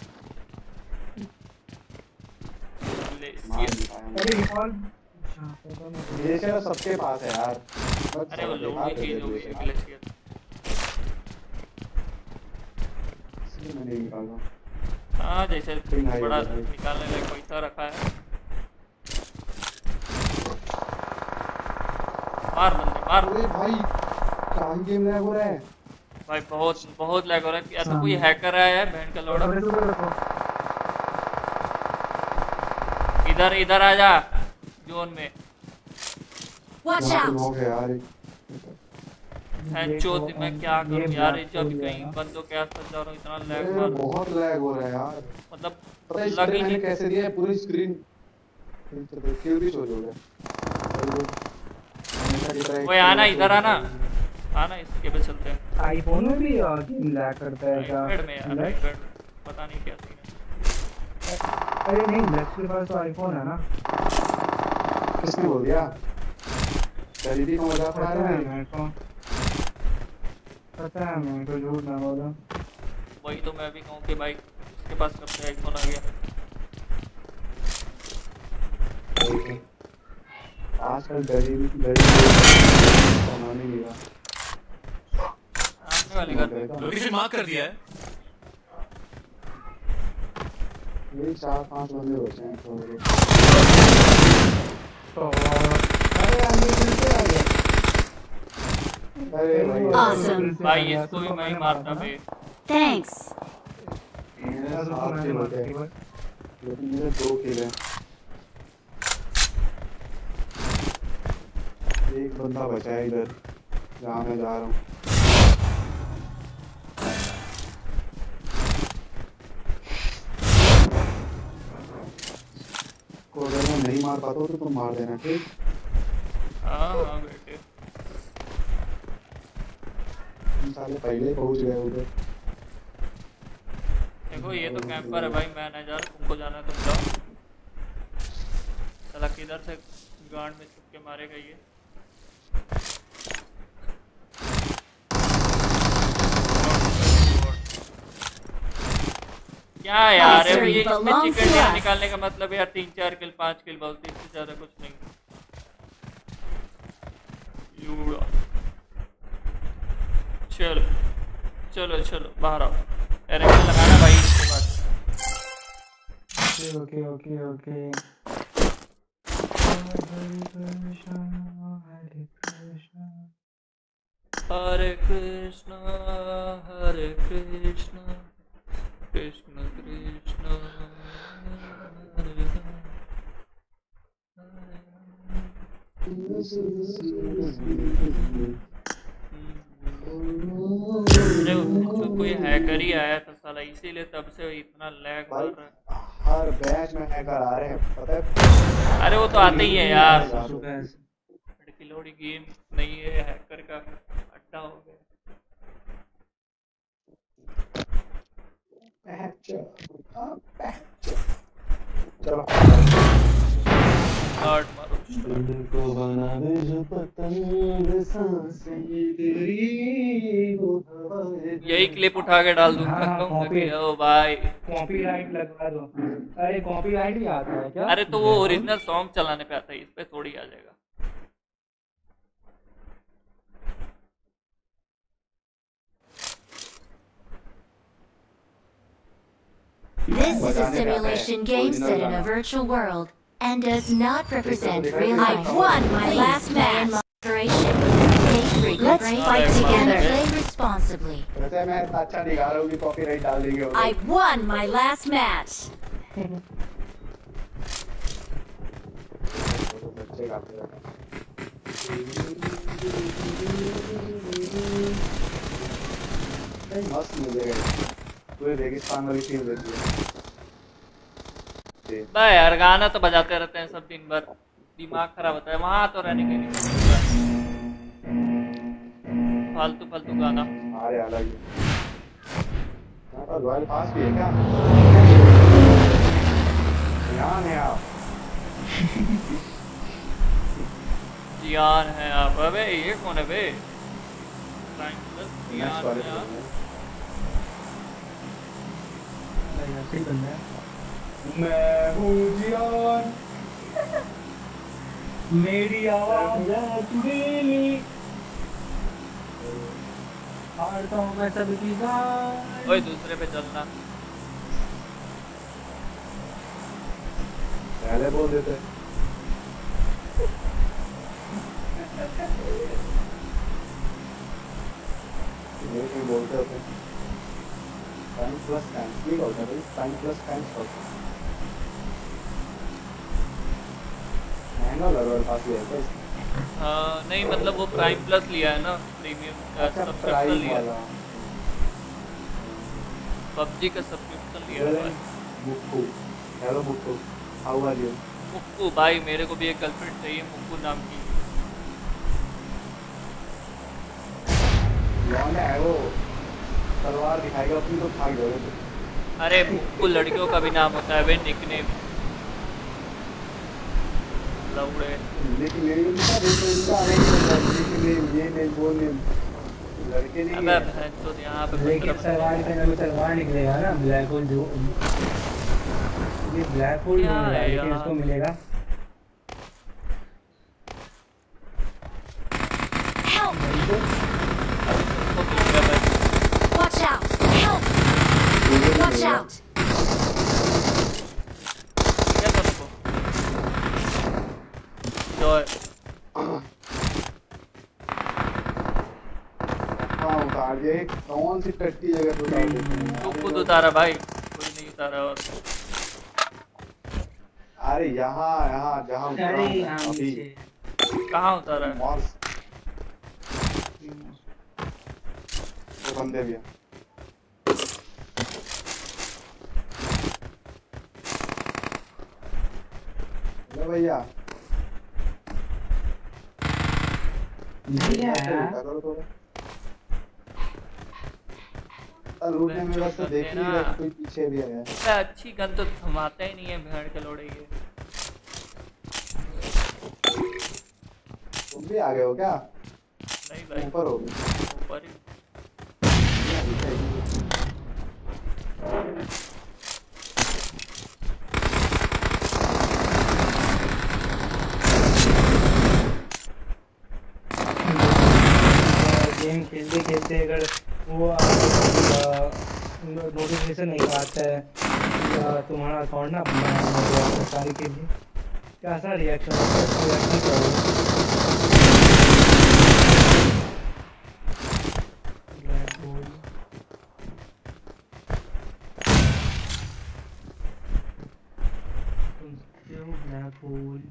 ग्लेशियर सबके पास है यार। अरे वो लोगों की चीज हो गई है ग्लेशियर। मैं नहीं निकालूंगा। हाँ जैसे बड़ा निकालने लायक पैसा रखा है। मार बंदे मार। अरे भाई क्या गेम लैग हो रहा है भाई, बहुत बहुत लैग हो रहा है। या तो कोई हैकर आया है बहन का लोड़ा। इधर इधर आ जा जोन में। Watch out! चौथ मैं क्या करूं यार, जब कहीं बंदों के आसपास जा रहा हूं इतना लैग मार। बहुत लैग हो रहा है यार। मतलब पता है लगी नहीं कैसे दिया है पूरी स्क्रीन किल भी हो गया। ओए आना इधर आना आना, इसके पे चलते हैं। आईफोन में भी गेम लैग करता है क्या? आईपैड में यार, आईपैड पता नहीं क्या सीन है। अरे नहीं लेक्स के पास तो आईफोन है ना। किसने बोल दिया? गरीबी का मजाक उड़ा रहा है मेरे को पता है, मैं तो झूठ ना बोला। वही तो मैं भी कहूँ कि भाई उसके पास कब से आईफोन आ गया। आजकल गरीबी बनाने लगा। आने वाली घर लोकेशन मार्क कर दिया है। यही 4-5 बंदे होते हैं तो अरे आगे कैसे आ गया? अरे भाई Awesome. भाई इसको भी मैं ही मारता भाई। Thanks. मेरे 7 किल होते हैं लेकिन मेरे 2 किल हैं। एक बंदा बचा है इधर जहाँ मैं जा रहा हूँ। को अगर मैं नहीं मार पाता हूँ तो तुम मार देना, ठीक? हाँ बेटे। तुम साले पहले ही पहुँच गए उधर। देखो ये तो कैंपर है भाई, मैं नहीं जा रहा, तुमको जाना है तुम जाओ। साला किधर से गांड में छुप के मारेगा ये। क्या यार है ये, इसमें चिकन डिनर निकालने का मतलब यार 3-4 किल 5 किल बहुत, इससे ज्यादा कुछ नहीं। यूड़ा। चलो चलो चलो बाहर आओ, एरेक्शन लगाना भाई इसके बाद। Okay okay okay. Hare Krishna Hare Krishna Krishna Krishna Hare अरे जो कोई हैकर ही आया था साला, इसीलिए तब से इतना लैग मार रहा है। हर बैच में हैकर आ रहे हैं, पता है? अरे वो तो आते ही है यार, सुबह खिलौड़ी गेम नहीं है, हैकर का अड्डा हो गया। चलो गार्ड मारो। को बना दे जो पतंग सांसें तेरी वो हवाएं। यही क्लिप उठा के डाल दूंगा। हाँ, कॉपी। ओ भाई कॉपीराइट लगवा दो। अरे कॉपीराइट भी आता है क्या? अरे तो वो ओरिजिनल सॉन्ग चलाने पे आता है, इस पे थोड़ी आ जाएगा। This is a simulation game set in a virtual world and does not represent real life. I won my last match. Moderation. Take frequent Let's breaks fight and together. play responsibly. वैसे मैं इतना अच्छा दिखा रहा हूँ कि copyright डाल देंगे वो। I won my last match. बच्चे गाते रहते हैं। मस्त म्यूजिक है, पूरे रेगिस्तान वाली फील देती है। बा यार गाना तो बजाते रहते हैं सब दिन भर, दिमाग खराब होता है। वहाँ तो रहने के लिए फालतू फालतू गाना। अरे अलग ही। यहाँ पर रॉयल पास भी है क्या? यहाँ है आप। जियान है आप। अबे ये कौन है बे? जियान है आप। मैं हूँ जियान, मेरी आवाज दिली हारता हूँ मैं सबकी जान। ओए दूसरे पे चलना। पहले बोल देते। ये बोलते होते हैं टाइम प्लस टाइम्स नहीं होता भाई, टाइम प्लस टाइम्स होता है। महंगा लग रहा है पास ये है हाँ नहीं मतलब वो प्राइम प्लस लिया है ना, प्रीमियम का सब्सक्रिप्शन लिया है। पबजी का सब्सक्रिप्शन लिया है। Mukku, hello Mukku, how are you? Mukku भाई मेरे को भी एक गर्लफ्रेंड चाहिए मुक्कू नाम की। लौंडा है वो, तलवार दिखाएगा अपनी तो भाग जाओगे। अरे मुक्कू लड़कियों का भी नाम होता है वे, निकनेम लौड़े। लेकिन मेरी उनका इनका लेकिन ये नहीं बोलने लड़के नहीं अबे है। बहन तो यहाँ पे लेकिन तलवार का नया तलवार निकलेगा ना, ब्लैक होल जो ये ब्लैक होल क्या नहीं है है लेकिन यार? इसको मिलेगा। Help! उसको मिल गया भाई। Watch out! Help! Watch out! क्या सबको जॉय हाँ उतार दिया। एक कौन सी टट्टी जगह पे उतार देते हैं? तू खुद उतारा भाई, कोई नहीं उतारा। और अरे यहाँ यहाँ जहाँ उतरा अरे हूँ यहाँ अभी नीचे कहाँ उतारा है? मॉल वो बंदे भी है। अरे भैया करो थोड़ा लूटने में बस तो देख ही रहे कोई पीछे भी है। अच्छी गन तो थमाते ही नहीं है भेड़ के लोड़े ये। तुम भी आ गए हो क्या? नहीं भाई ऊपर हो ऊपर ही। गेम खेलते खेलते अगर वो नोटिफिकेशन नहीं आता है तुम्हारा अकाउंट ना सारी के लिए कैसा रिएक्शन ब्लैक होल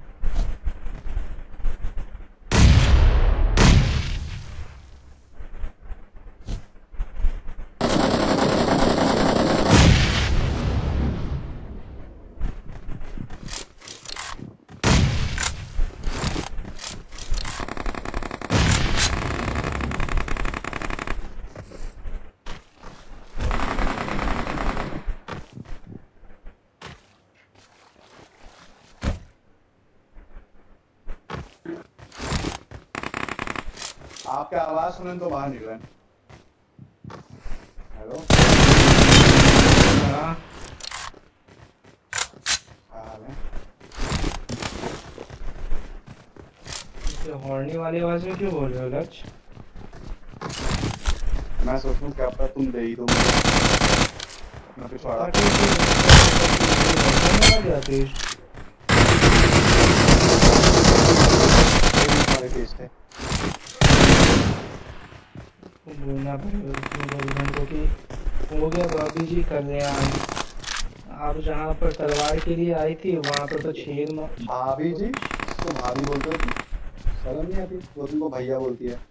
आपके आवाज सुने तो बाहर निकले। हेलो हाँ हॉर्नी वाली आवाज में क्यों बोल रहे हो लक्ष्य? मैं सोचूं क्या पता तुम दे ही दो अपना पिछवाड़ा। बोलना पड़ेगा को कि हो गया भाभी जी कर रहे हैं। आप जहाँ पर तलवार के लिए आई थी वहाँ पर तो छेद में भाभी जी तो भाभी बोलते हो शर्म नहीं आती? वो तुमको भैया बोलती है।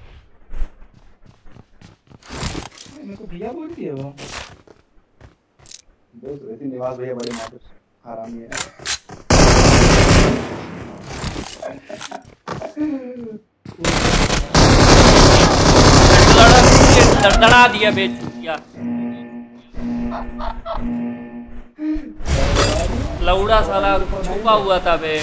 मेरे को भैया बोलती है वो। दोस्त रहती निवास भैया बड़े माँ हरामी है। दड़दड़ा दिया बेचूतिया लौड़ा साला छुपा हुआ था बे।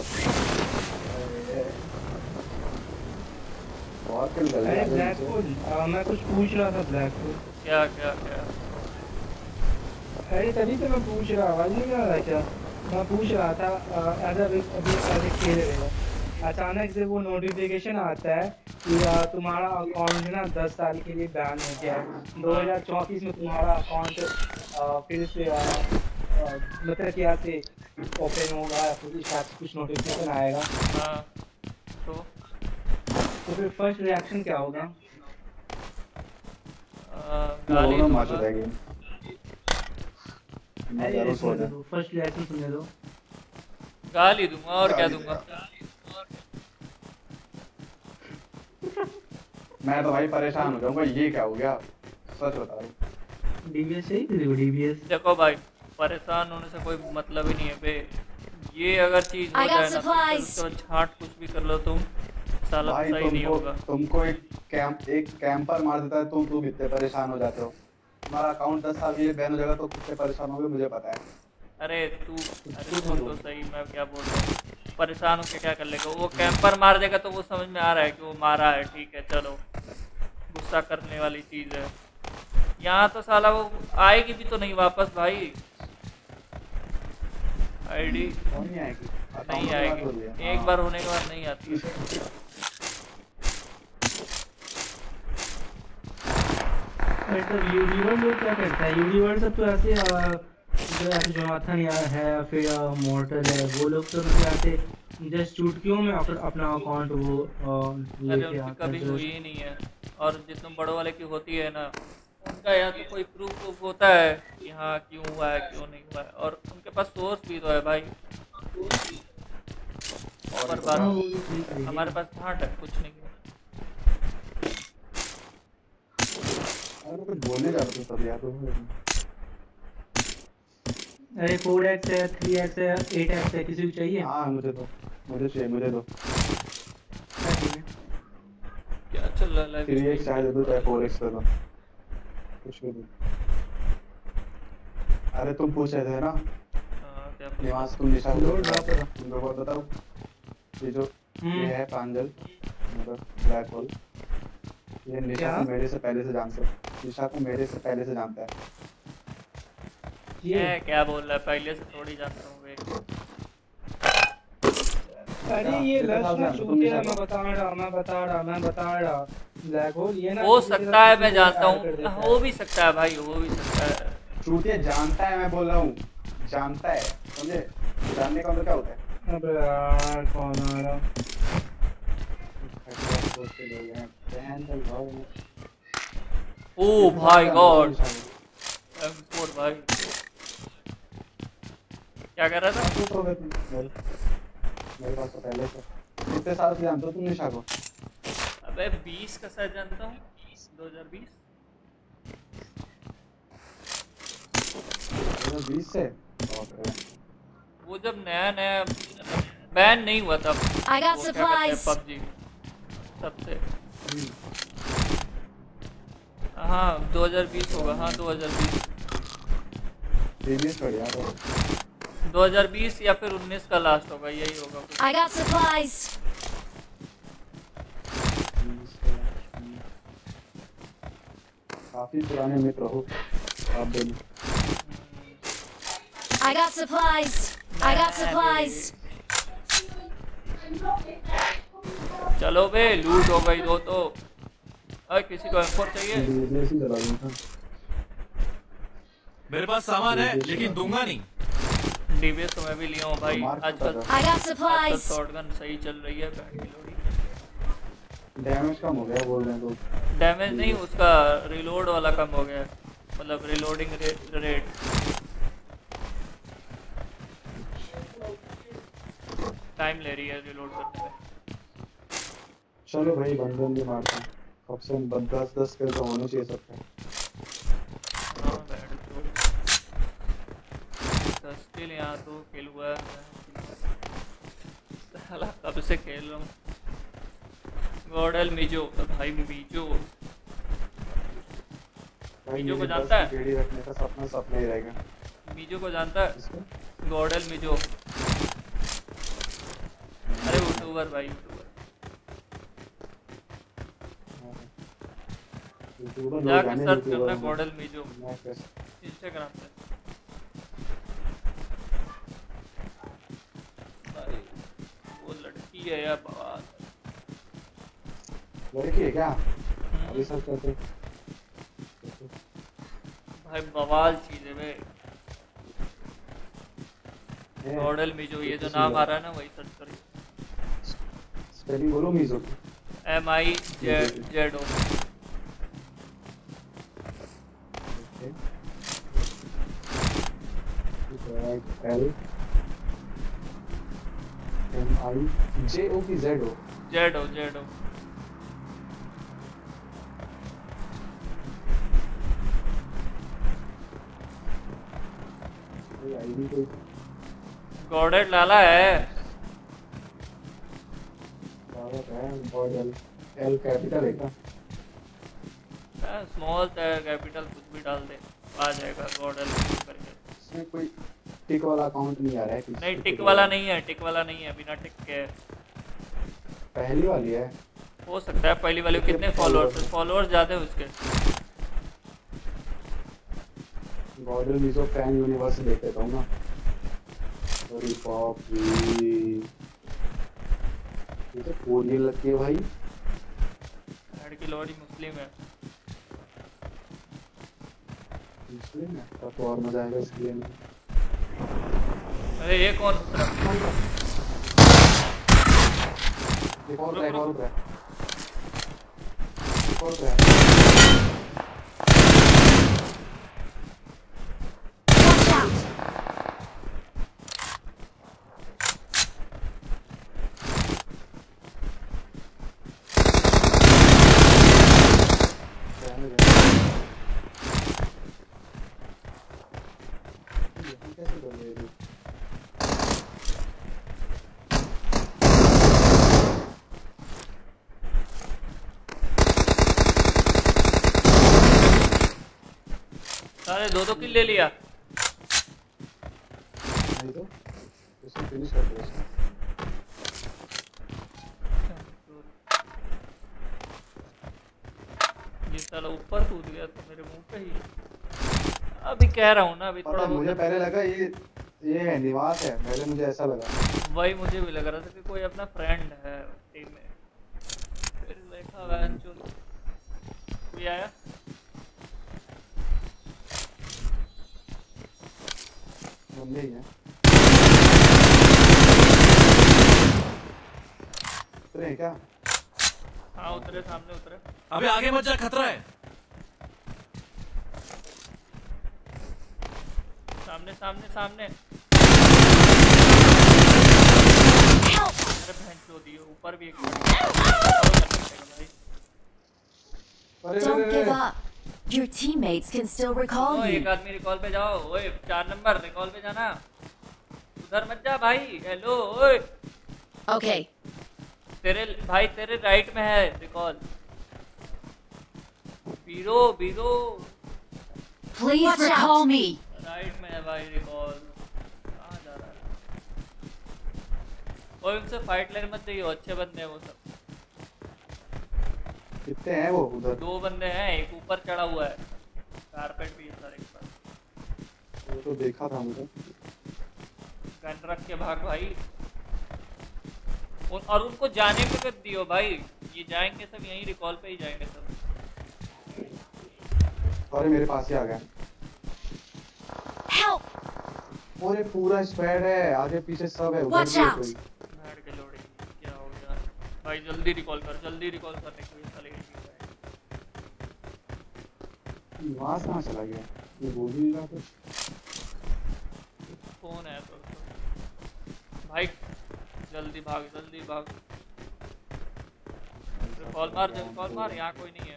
अरे ब्लैकपुल मैं कुछ पूछ रहा था ब्लैकपुल। क्या क्या क्या? अरे तभी तो मैं पूछ रहा आवाज नहीं आ रहा क्या? मैं पूछ रहा था अभी अभी खेल रहे हो अचानक से वो नोटिफिकेशन आता है कि तुम्हारा अकाउंट ना 10 साल के लिए बैन हो गया है। 2034 में तुम्हारा अकाउंट फिर से मतलब क्या से ओपन होगा कुछ नोटिफिकेशन आएगा। हाँ तो फिर फर्स्ट रिएक्शन क्या होगा? गाली दूंगा। फर्स्ट रिएक्शन सुनने दो। गाली दूंगा और क्या दूंगा? मैं तो भाई परेशान हो जाऊंगा। ये क्या हो गया सच बता रहा। डीबीएस है डीबीएस। देखो भाई परेशान होने से कोई मतलब ही नहीं है बे। ये अगर चीज हो जाए ना तो छाट कुछ भी कर लो तुम साला भाई सही नहीं होगा। तुमको एक कैंपर मार देता है तुम इतने परेशान हो जाते हो। तुम्हारा अकाउंट 10 साल के लिए बैन हो जाएगा तो कितने परेशान होगे मुझे पता है। अरे तू तो सही मैं क्या बोल रहा हूँ। परेशान होकर क्या कर लेगा? वो कैंपर मार देगा तो वो समझ में आ रहा है कि वो मारा है, ठीक है चलो गुस्सा करने वाली चीज़ है। यहाँ तो साला वो आएगी भी तो नहीं वापस भाई। आईडी नहीं आएगी। नहीं आएगी, एक बार होने के बाद नहीं आती है। यूनिवर्स लोग क्या करता है? यूनिवर्स सब तो ऐसे जोनाथन यार है फिर मॉर्टल है वो लोग तो ऐसे जस्ट चुटकियों में अपना अकाउंट वो अरे उनकी कभी हुई ही नहीं है। और जितने बड़ों वाले की होती है ना उनका या तो कोई प्रूफ होता है कि हाँ क्यों हुआ है क्यों नहीं हुआ है, और उनके पास सोर्स भी तो है भाई। पर बात हमारे पास ठाट है, कुछ नहीं किया। अरे कुछ बोलने जा रहा था सब यार तुम। अरे 4x है, 3x है, 8x है, किसी को चाहिए? हाँ मुझे चाहिए, मुझे दो। क्या चल रहा है लाइव 3x चाहे दे दो, चाहे 4x दे दो, कुछ भी दो। अरे तुम पूछ रहे थे ना क्या निवास, तुम निशा को तुम लोगों को बताओ, ये जो ये है प्रांजल मतलब ब्लैक होल, ये निशा को मेरे से पहले से जानता है, निशा को मेरे से पहले से जानता है। ये क्या बोल रहा है, पहले से थोड़ी जानता हूँ वे। अरे ये लक्ष्मण चूतिया, मैं बता रहा ब्लैक होल ये ना हो सकता है, मैं जानता हूँ, हो भी सकता है भाई, हो भी सकता है। चूतिया जानता है, मैं बोल रहा हूँ जानता है, समझे? जानने का मतलब क्या होता है? अबे यार कौन आ रहा? ओ भाई गॉड, M4 भाई क्या कर रहा था? मेरे पास तो पहले से कितने साल से जानते हो तुम निशा को? अबे 20 का शायद जानता हूँ, 2020 से। वो जब नया बैन नहीं हुआ तब। I got supplies. PUBG सबसे। हाँ 2020 होगा, हाँ 2020 बढ़िया 2020 या फिर 19 का लास्ट होगा, यही होगा कुछ। I got supplies. काफी पुराने मित्र हो आप दोनों। I got supplies. I got supplies. चलो बे, लूट हो गई दो तो। अरे किसी को M4 चाहिए? मेरे पास सामान है लेकिन दूंगा नहीं। DBS तो मैं भी लिया हूँ भाई, आजकल I got supplies. शॉटगन सही चल रही है, बैटरी लोडिंग। डैमेज कम हो गया बोल रहे हैं तो। डैमेज नहीं, उसका रिलोड वाला कम हो गया, मतलब रिलोडिंग रेट। टाइम ले रही है रिलोड करने में। चलो भाई बंदन भी मारते हैं, कब से 10 किल तो होने चाहिए सबके। हाँ बैठ तो 10 किल यहाँ तो खेल हुआ है, साला कब से खेल रहा हूँ। गॉडल मिजो, भाई मिजो को जानता है? गेड़ी रखने का सपना ही रहेगा। मिजो को जानता है? गॉडल मिजो, अरे यूट्यूबर भाई, यूट्यूबर जाकर सर्च करना गॉडल मिजो इंस्टाग्राम पे। भाई वो लड़की है यार, बवाल लड़की है क्या? अभी सर्च करते भाई, बवाल चीज है बे। गॉडल मिजो, ये जो नाम आ रहा है ना वही सर्च करिए। स्पेलिंग बोलो मिजो। MIZZO। LMIJO की ZO? ZO। आईडी कोई गॉडल लाला है। गॉडल L कैपिटल है क्या? स्मॉल कैपिटल कुछ भी डाल दे आ जाएगा गॉडल करके। इसमें कोई टिक वाला अकाउंट नहीं आ रहा है? नहीं टिक वाला नहीं है, बिना टिक के। पहली वाली है, हो सकता है पहली वाली। कितने फॉलोअर्स ज्यादा है उसके? गॉडल मिजो फैन यूनिवर्स देख लेता हूँ ना। अरे बाप रे, ये तो कोरियन लगती है भाई। हेड की लॉरी मुस्लिम है। मुस्लिम है तब तो और मजा आएगा इस गेम में। अरे ये कौन उतरा? एक और है। Watch out. सारे दो किल ले लिया। नहीं तो इसे फिनिश कर दिया इसने। ये साला ऊपर कूद गया तो मेरे मुंह पे ही। अभी कह रहा हूँ ना, अभी पता थोड़ा है, मुझे बहुत पहले लगा ये है निवास है, पहले मुझे ऐसा लगा। वही मुझे भी लग रहा था कि कोई अपना फ्रेंड है टीम में, फिर देखा वैन चो कोई आया। बंदे ही है। उतरे क्या? हाँ उतरे, सामने उतरे। अबे आगे मत जा, खतरा है। सामने सामने सामने। अरे बहन चो दियो, ऊपर भी एक भाई। अरे Don't अरे, give अरे, up. Your teammates can still recall O, you. एक आदमी रिकॉल पे जाओ। ओए 4 नंबर रिकॉल पे जाना, उधर मत जा भाई। हेलो ओए, Okay. तेरे भाई तेरे राइट में है रिकॉल। बीरो बीरो Please Watch recall out. me. Right में है भाई रिकॉल। कहाँ जा रहा है? ओए उनसे फाइट लेने मत जाइए, अच्छे बंदे हैं वो सब। कितने हैं वो उधर? 2 बंदे हैं, एक ऊपर चढ़ा हुआ है, कारपेट भी है सर एक पर। वो तो देखा था मुझे। गन रख के भाग भाई। और उनको जाने पे मत दियो भाई, ये जाएंगे सब यहीं रिकॉल पे ही जाएंगे सब। अरे मेरे पास ही आ गया। Help. और पूरा स्क्वाड है, आगे पीछे सब है। उधर Watch भी है out. कोई। बैठ के लोड़ी क्या हो गया भाई? जल्दी रिकॉल कर, जल्दी रिकॉल करने के लिए साले एक ही है। निवास कहाँ चला गया? ये बोल ही नहीं रहा कुछ। कौन है तो भाई? जल्दी भाग, जल्दी भाग। रिकॉल मार, रिकॉल मार। यहाँ कोई नहीं है।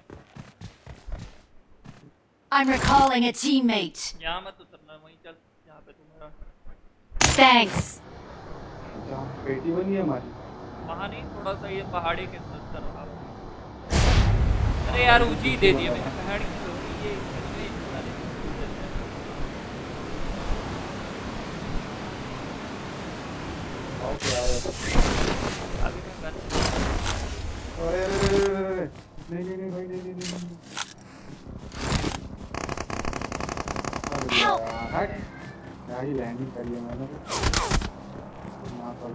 I'm recalling a teammate. यहाँ मत उतरना, वहीं चल जहाँ पे तुम्हारा। Thanks. जहाँ पेटी बनी है हमारी। वहाँ नहीं, थोड़ा सा ये पहाड़ी के तरफ आओ। अरे यार ऊंची दे दी है मैंने पहाड़ी की। ये ओके आ गया। अभी मैं गन अरे अरे अरे अरे, अरे, नहीं नहीं नहीं भाई, नहीं नहीं नहीं नहीं। अरे यार, हट। क्या ही लैंडिंग करी है मैंने तो। यहाँ पर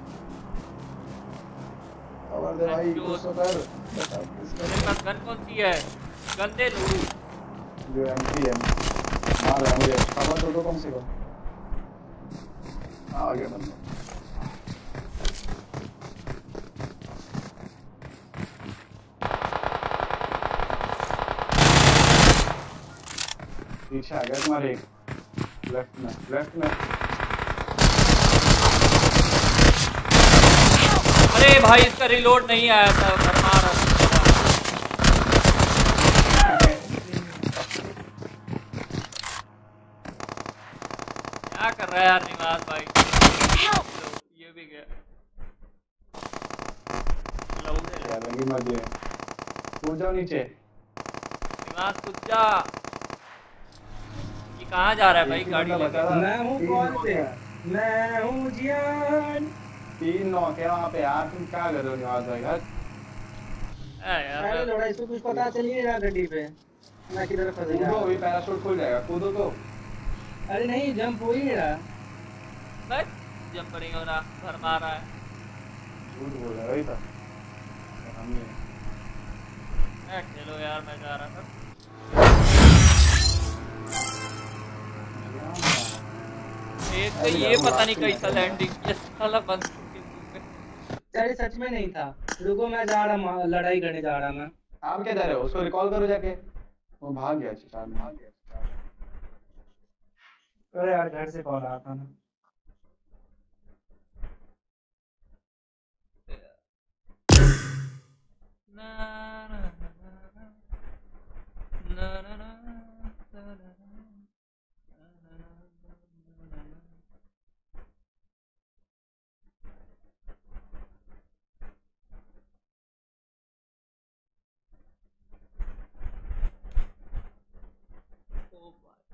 खबर दे भाई, कुछ तो कर। बता किसका मेरे पास गन कौन सी है? गन दे लूडू। जो एमपी है मार रहा है मुझे। खबर तो दो कम से कम। आ गया बंदा। पीछे आ गया तुम्हारे एक। लेफ्ट में, लेफ्ट में। अरे भाई इसका रिलोड नहीं आया था, भरमा रहा था। क्या कर रहा है यार निवास भाई? ये भी गया। लौड़े ले। यार लगी मर गए। कूद जाओ नीचे। निवास कूद जा। ये कहाँ जा रहा है भाई एक ही गाड़ी बंदा लेके? बचा था। मैं हूँ कॉल पे, मैं हूँ जियान। 3 नॉक है वहाँ पे यार। तुम क्या कर रहे हो निवास भाई? हट। यार अरे लोड़ा, इसको कुछ पता चल नहीं रहा गड्डी पे मैं किधर फंस कूदो, गया। अभी पैराशूट खुल जाएगा। कूदो तो। अरे नहीं, जंप हो ही नहीं रहा। बस जंप नहीं हो रहा, भरमा रहा है। झूठ बोल रहा है वही था। हम नहीं। चलो यार मैं जा रहा था। एक तो ये पता नहीं कैसा लैंडिंग, ये साला बंद के मुंह पे। अरे सच में नहीं था। रुको मैं जा रहा, लड़ाई करने जा रहा मैं। आप क्या जा रहे हो? उसको रिकॉल करो जाके। वो भाग गया चाचा, भाग गया। अरे यार घर से कॉल आया था ना। ना ना ना ना ना ना ना ओ भाई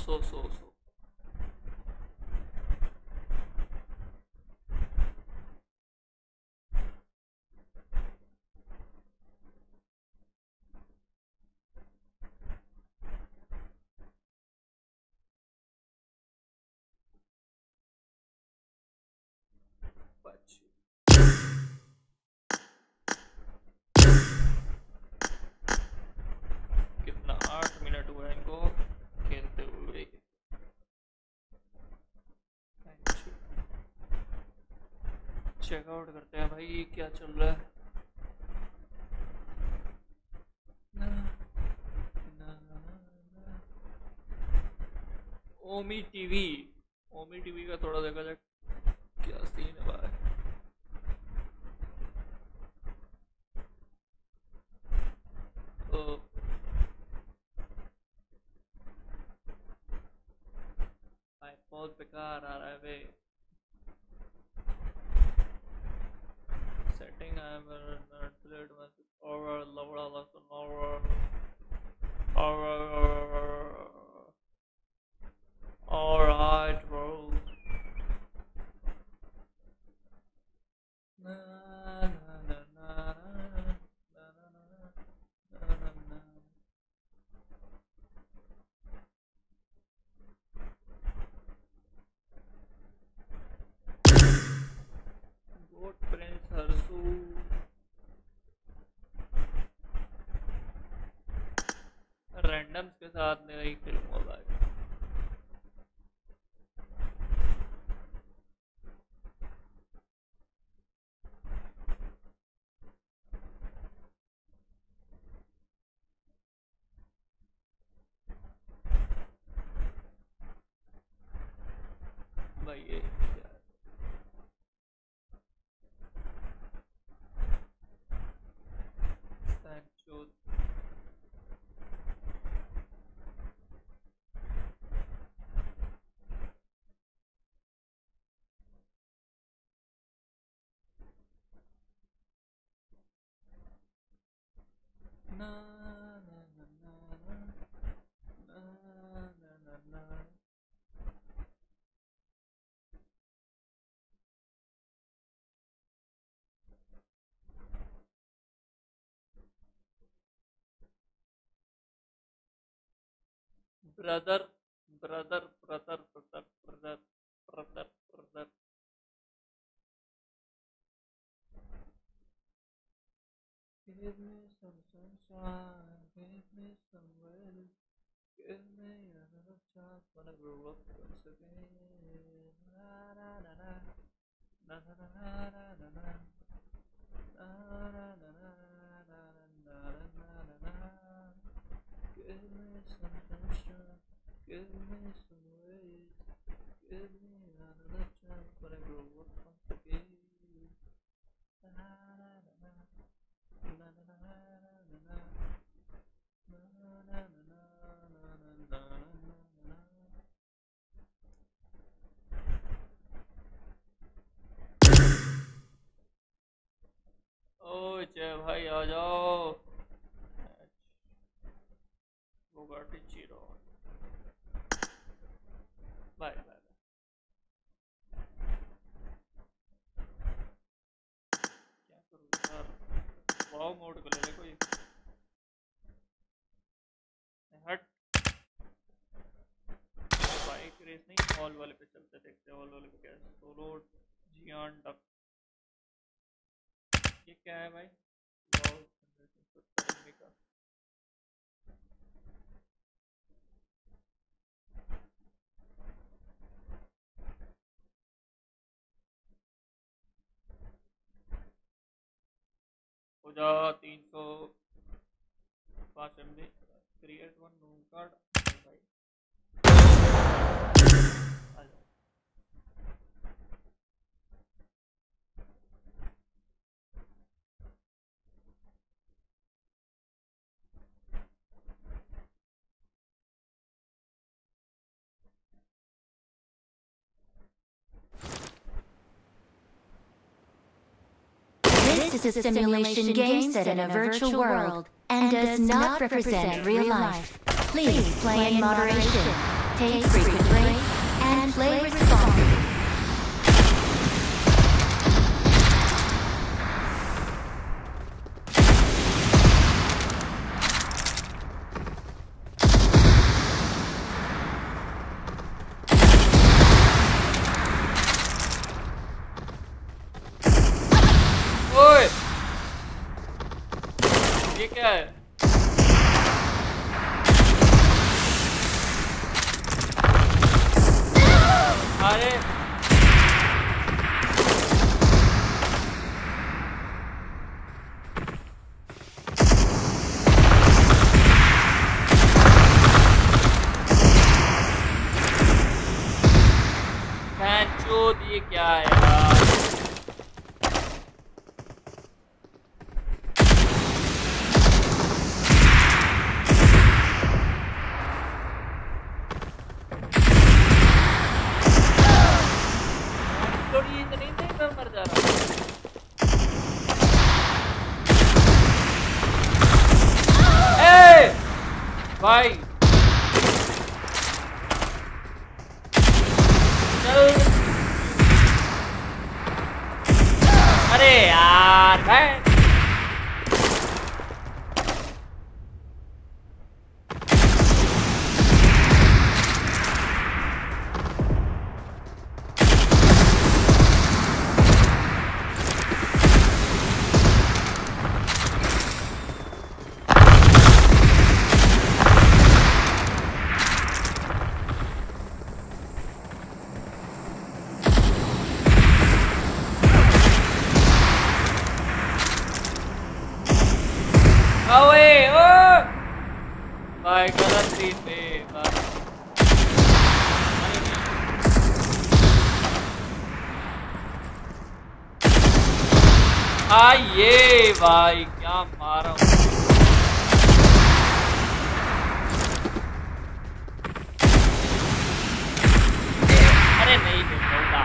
सो कितना 8 मिनट हुआ इनको खेलते हुए। चेकआउट करते हैं भाई क्या चल रहा है। ओमी टीवी का थोड़ा देखा जाए क्या सीन है भाई। तो भाई बहुत बेकार आ रहा है भाई। Setting I am not played message over lower lesson over alright bro. Na na na na na na na na na. Goat Prince Harsu. Randoms के साथ नहीं खेलूंगा भाई। भाई ये क्या है? Sancho na na na na na na na na. Brother, brother, brother, brother, brother, brother, brother. Give me some sunshine, give me some rain, give me another chance when I grow up once again. Na na na na, na na na na na na, na na na na na na na na na. Give me some sunshine, give me some rain, give me another chance when I grow up once again. Na na na na. Na na na na na na na na na na na. ओ जय भाई आ जाओ। Bugatti Chiron। Bye bye. क्या करूँ यार? वाव mode को ले ले कोई। हट। बाइक रेस नहीं, ऑल वाले पे चलते देखते हैं। ऑल वाले पे क्या है? सोलो जियान डक। ये क्या है भाई? वाव 70 MB का। हो जा 305 MB। Create one room card भाई। आ जाओ। This is a simulation game set in a virtual world and does not represent real life. Please play in moderation. take frequent breaks, and play responsibly. ओए ये क्या है? अरे चोद ये क्या है यार? थोड़ी इतनी नहीं मैं मर जा रहा ए भाई चल अरे यार भाई away oh भाई गलत सीट पे भाई ये भाई क्या मारा हूँ अरे नहीं बेटा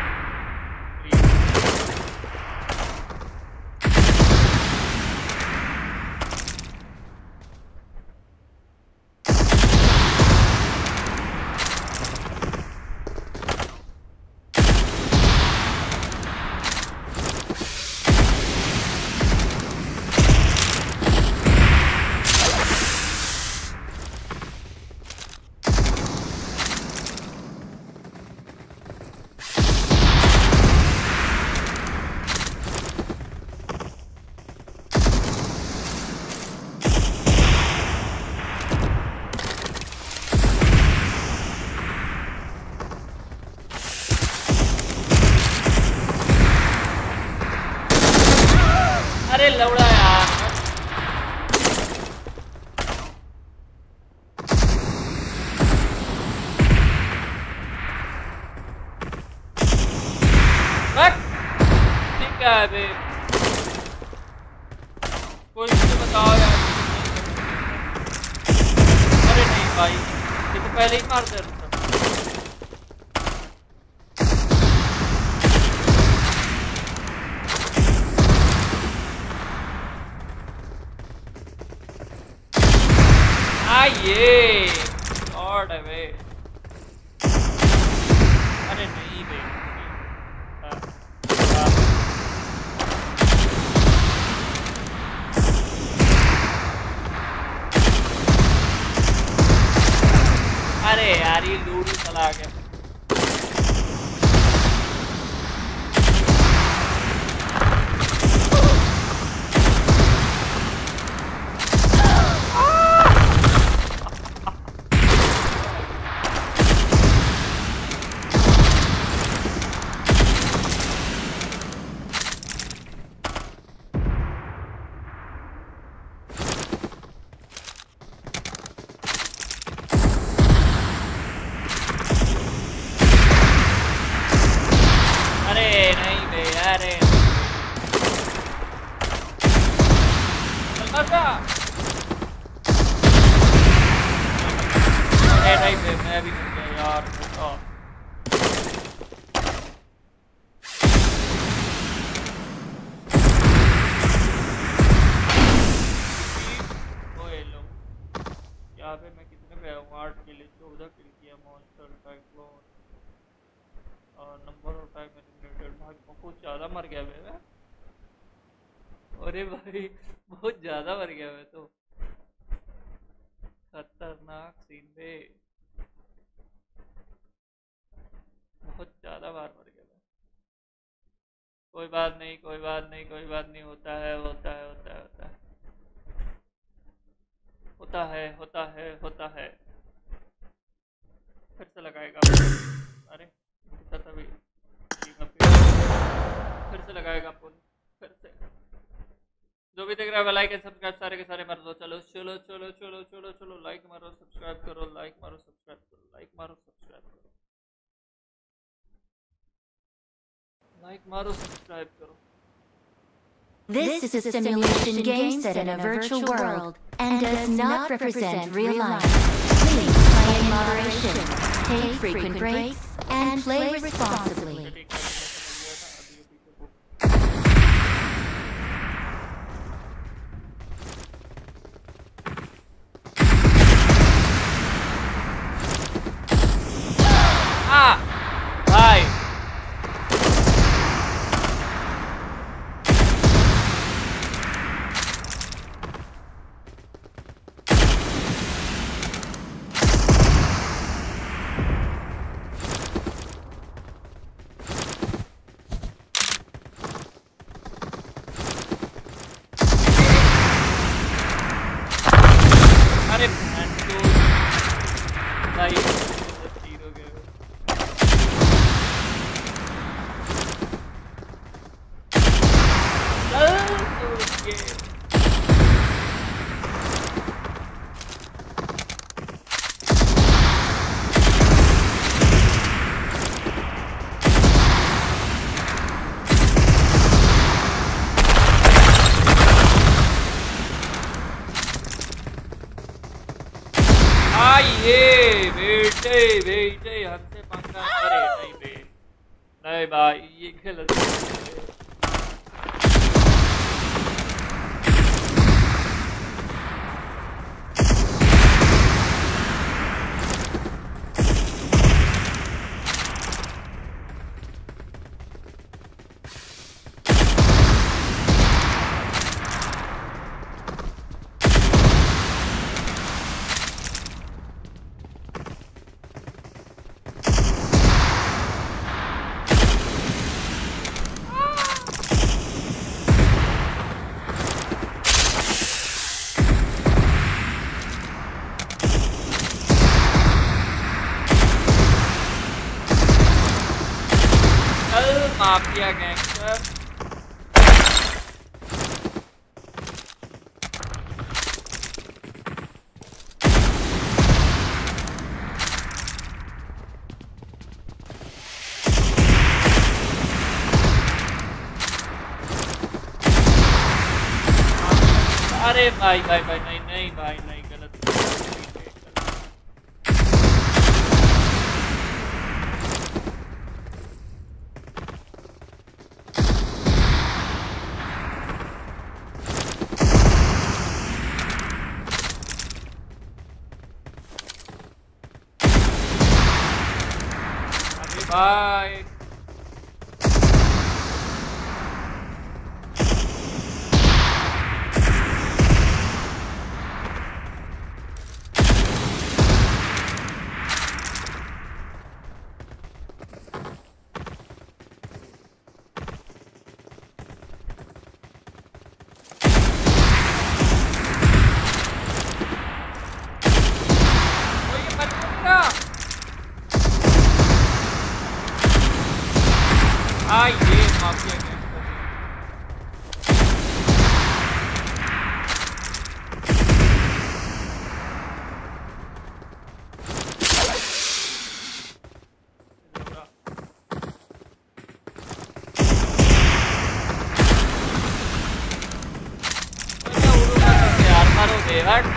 अरे लौड़ा यार ठीक है अबे कोई मुझे बताओ यार अरे नहीं भाई ये तो पहले ही मार दे रहा था ये गॉड अवे अरे नहीं बे अरे यार ये लूडू चला गया भाई बहुत ज़्यादा मर गया मैं। अरे भाई बहुत ज़्यादा मर गया मैं तो। खतरनाक सीन पे, बहुत ज़्यादा बार मर गया मैं। कोई बात नहीं, कोई बात नहीं, कोई बात नहीं, होता है, होता है, होता है, होता है, होता है, होता है, होता है। फिर से लगाएगा। अरे अभी फिर से लगाएगा पुल, फिर से। जो भी देख रहा है लाइक एंड सब्सक्राइब सारे के सारे मार दो। चलो चलो चलो चलो चलो चलो, लाइक मारो, सब्सक्राइब करो, लाइक मारो, सब्सक्राइब करो, लाइक मारो, सब्सक्राइब करो, लाइक मारो, सब्सक्राइब करो। This is a simulation game set in a virtual world and does not represent real life. Please play in moderation, take frequent breaks, and play responsibly. भाई अरे भाई तीर हो गए। ये बेटे बेटे हमसे पंगा करे नहीं बे, नहीं भाई ये गलत है। माफिया गैंगस्टर अरे भाई भाई भाई नहीं नहीं भाई नहीं, गलत Bye. Ai, ये माफिया यार मारो दे हट।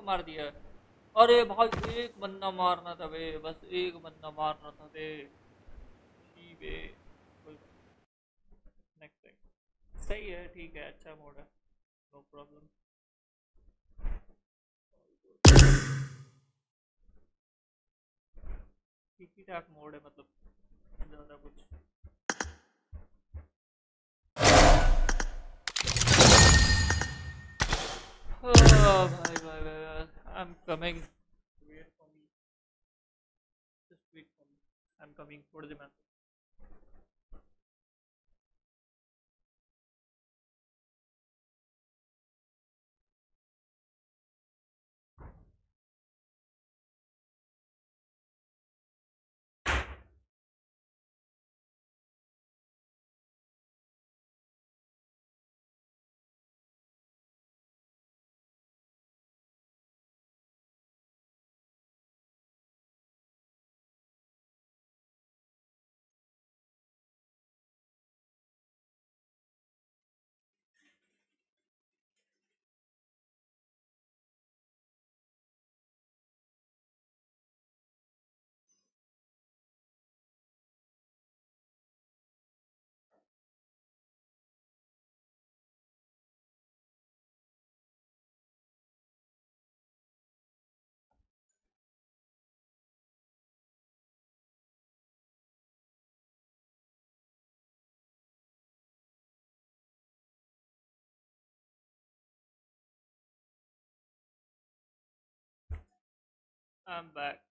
मार दिया है। अरे भाई एक बंदा मारना था बे, बस एक बंदा मारना था बे। छी बे। कोई नेक्स्ट टाइम सही है, ठीक है, अच्छा मोड है, नो प्रॉब्लम। ठीक ही ठाक मोड है, मतलब ज़्यादा कुछ। भाई भाई भाई I am coming, wait for me, just wait for me, I am coming, थोड़ी देर में। I am back.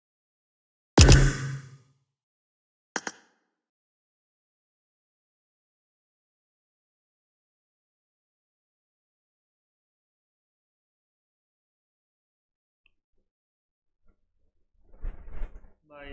बाय।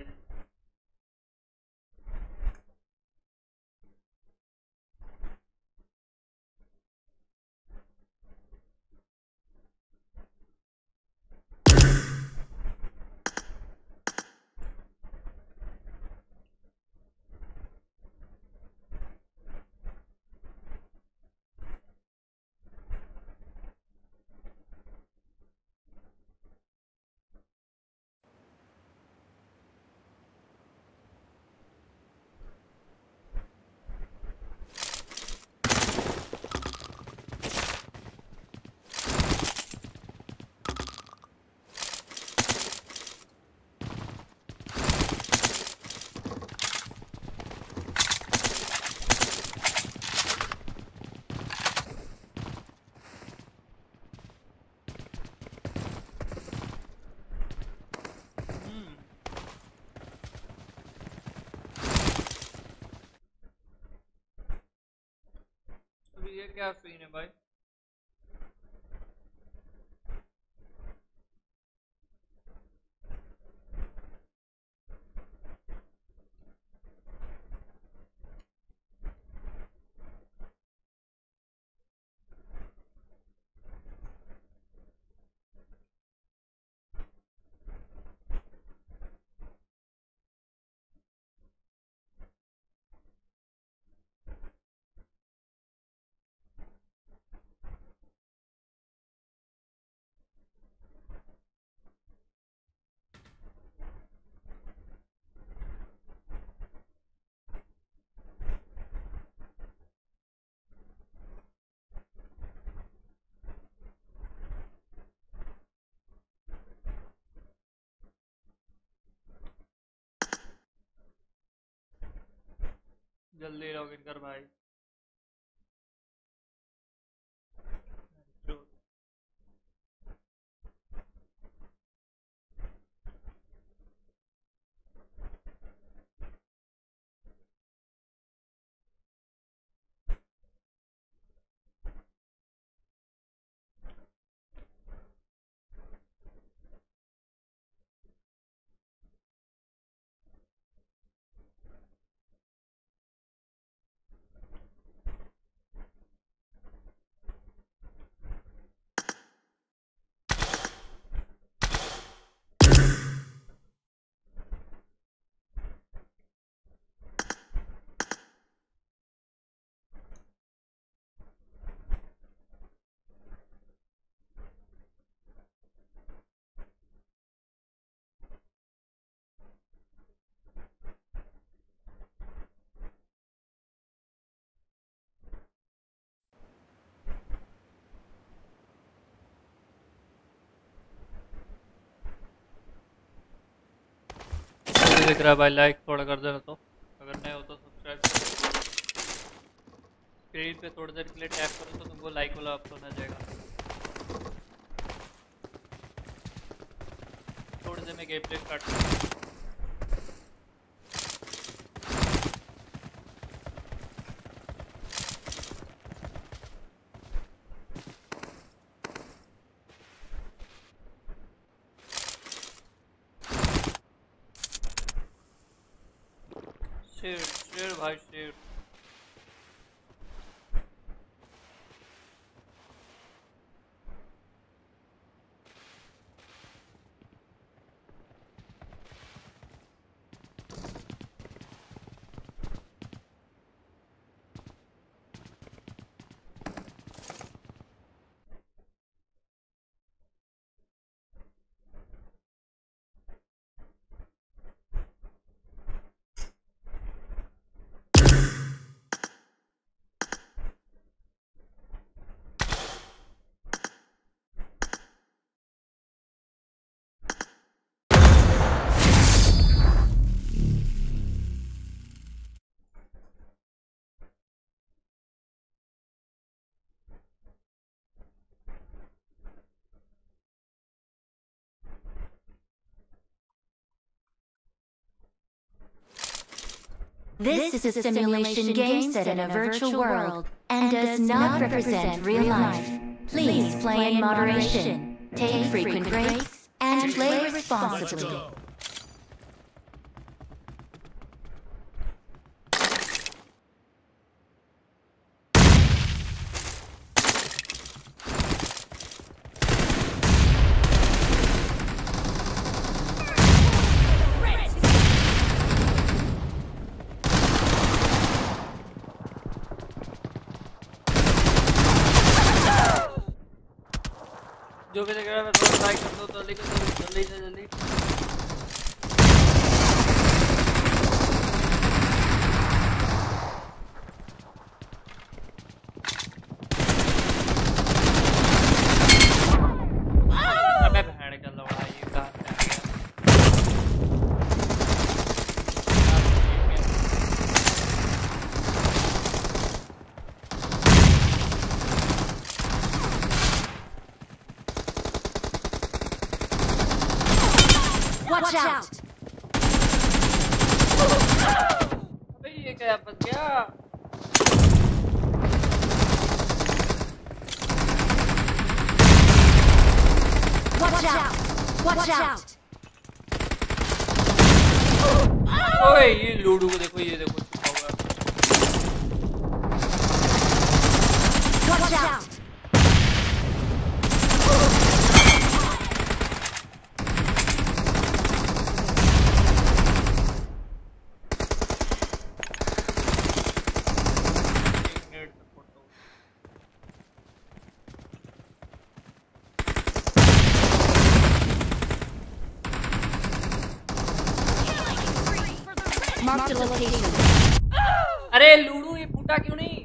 अभी ये क्या सीन है भाई? जल्दी लॉगिन कर भाई। दिख रहा है भाई, लाइक थोड़ा कर देना, तो अगर नए हो तो सब्सक्राइब करो। स्क्रीन पे थोड़ी देर के लिए टैप करो तो तुमको लाइक वाला ऑप्शन आ जाएगा। थोड़ी देर में गेम प्ले स्टार्ट करूँ। शेर शेर भाई शेर। This is a simulation game set in a virtual world and does not represent real life. Please play in moderation, take frequent breaks, and play responsibly. जो भी देख रहा है थोड़ा लाइक कर दो, जल्दी जल्दी से जल्दी। अबे बहन का लौड़ा, ये कहाँ से आ गया? Watch out! अबे ये क्या फंस गया? Watch out! Watch out! ओए ये लूडू को देखो, ये देखो छुपा हुआ है। Watch out! Mark the location. अरे लूडू ये फूटा क्यों नहीं?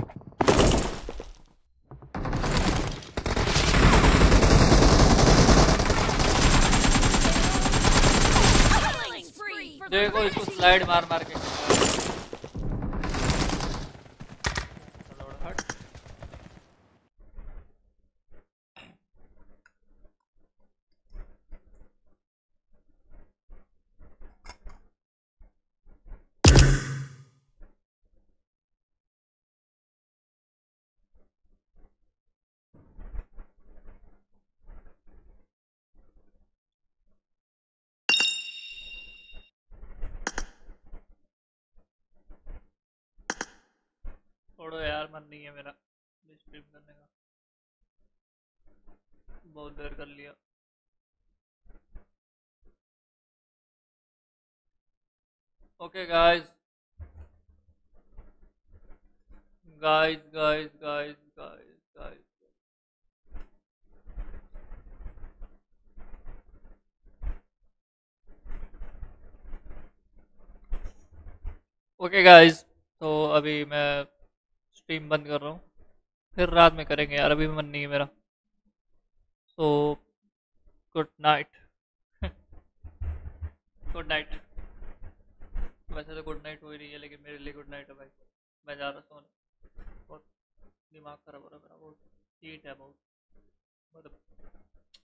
देखो इसको स्लाइड मार मार के। छोड़ो यार, मन नहीं है मेरा स्ट्रीम करने का, बहुत देर कर लिया। Okay guys guys guys guys guys guys okay guys, तो अभी मैं स्ट्रीम बंद कर रहा हूँ, फिर रात में करेंगे यार, अभी मन नहीं है मेरा। So good night. Good night. वैसे तो गुड नाइट हो ही रही है, लेकिन मेरे लिए गुड नाइट है भाई। मैं जा रहा सोने। बहुत दिमाग खराब हो रहा है मेरा, बहुत हीट है बहुत। मतलब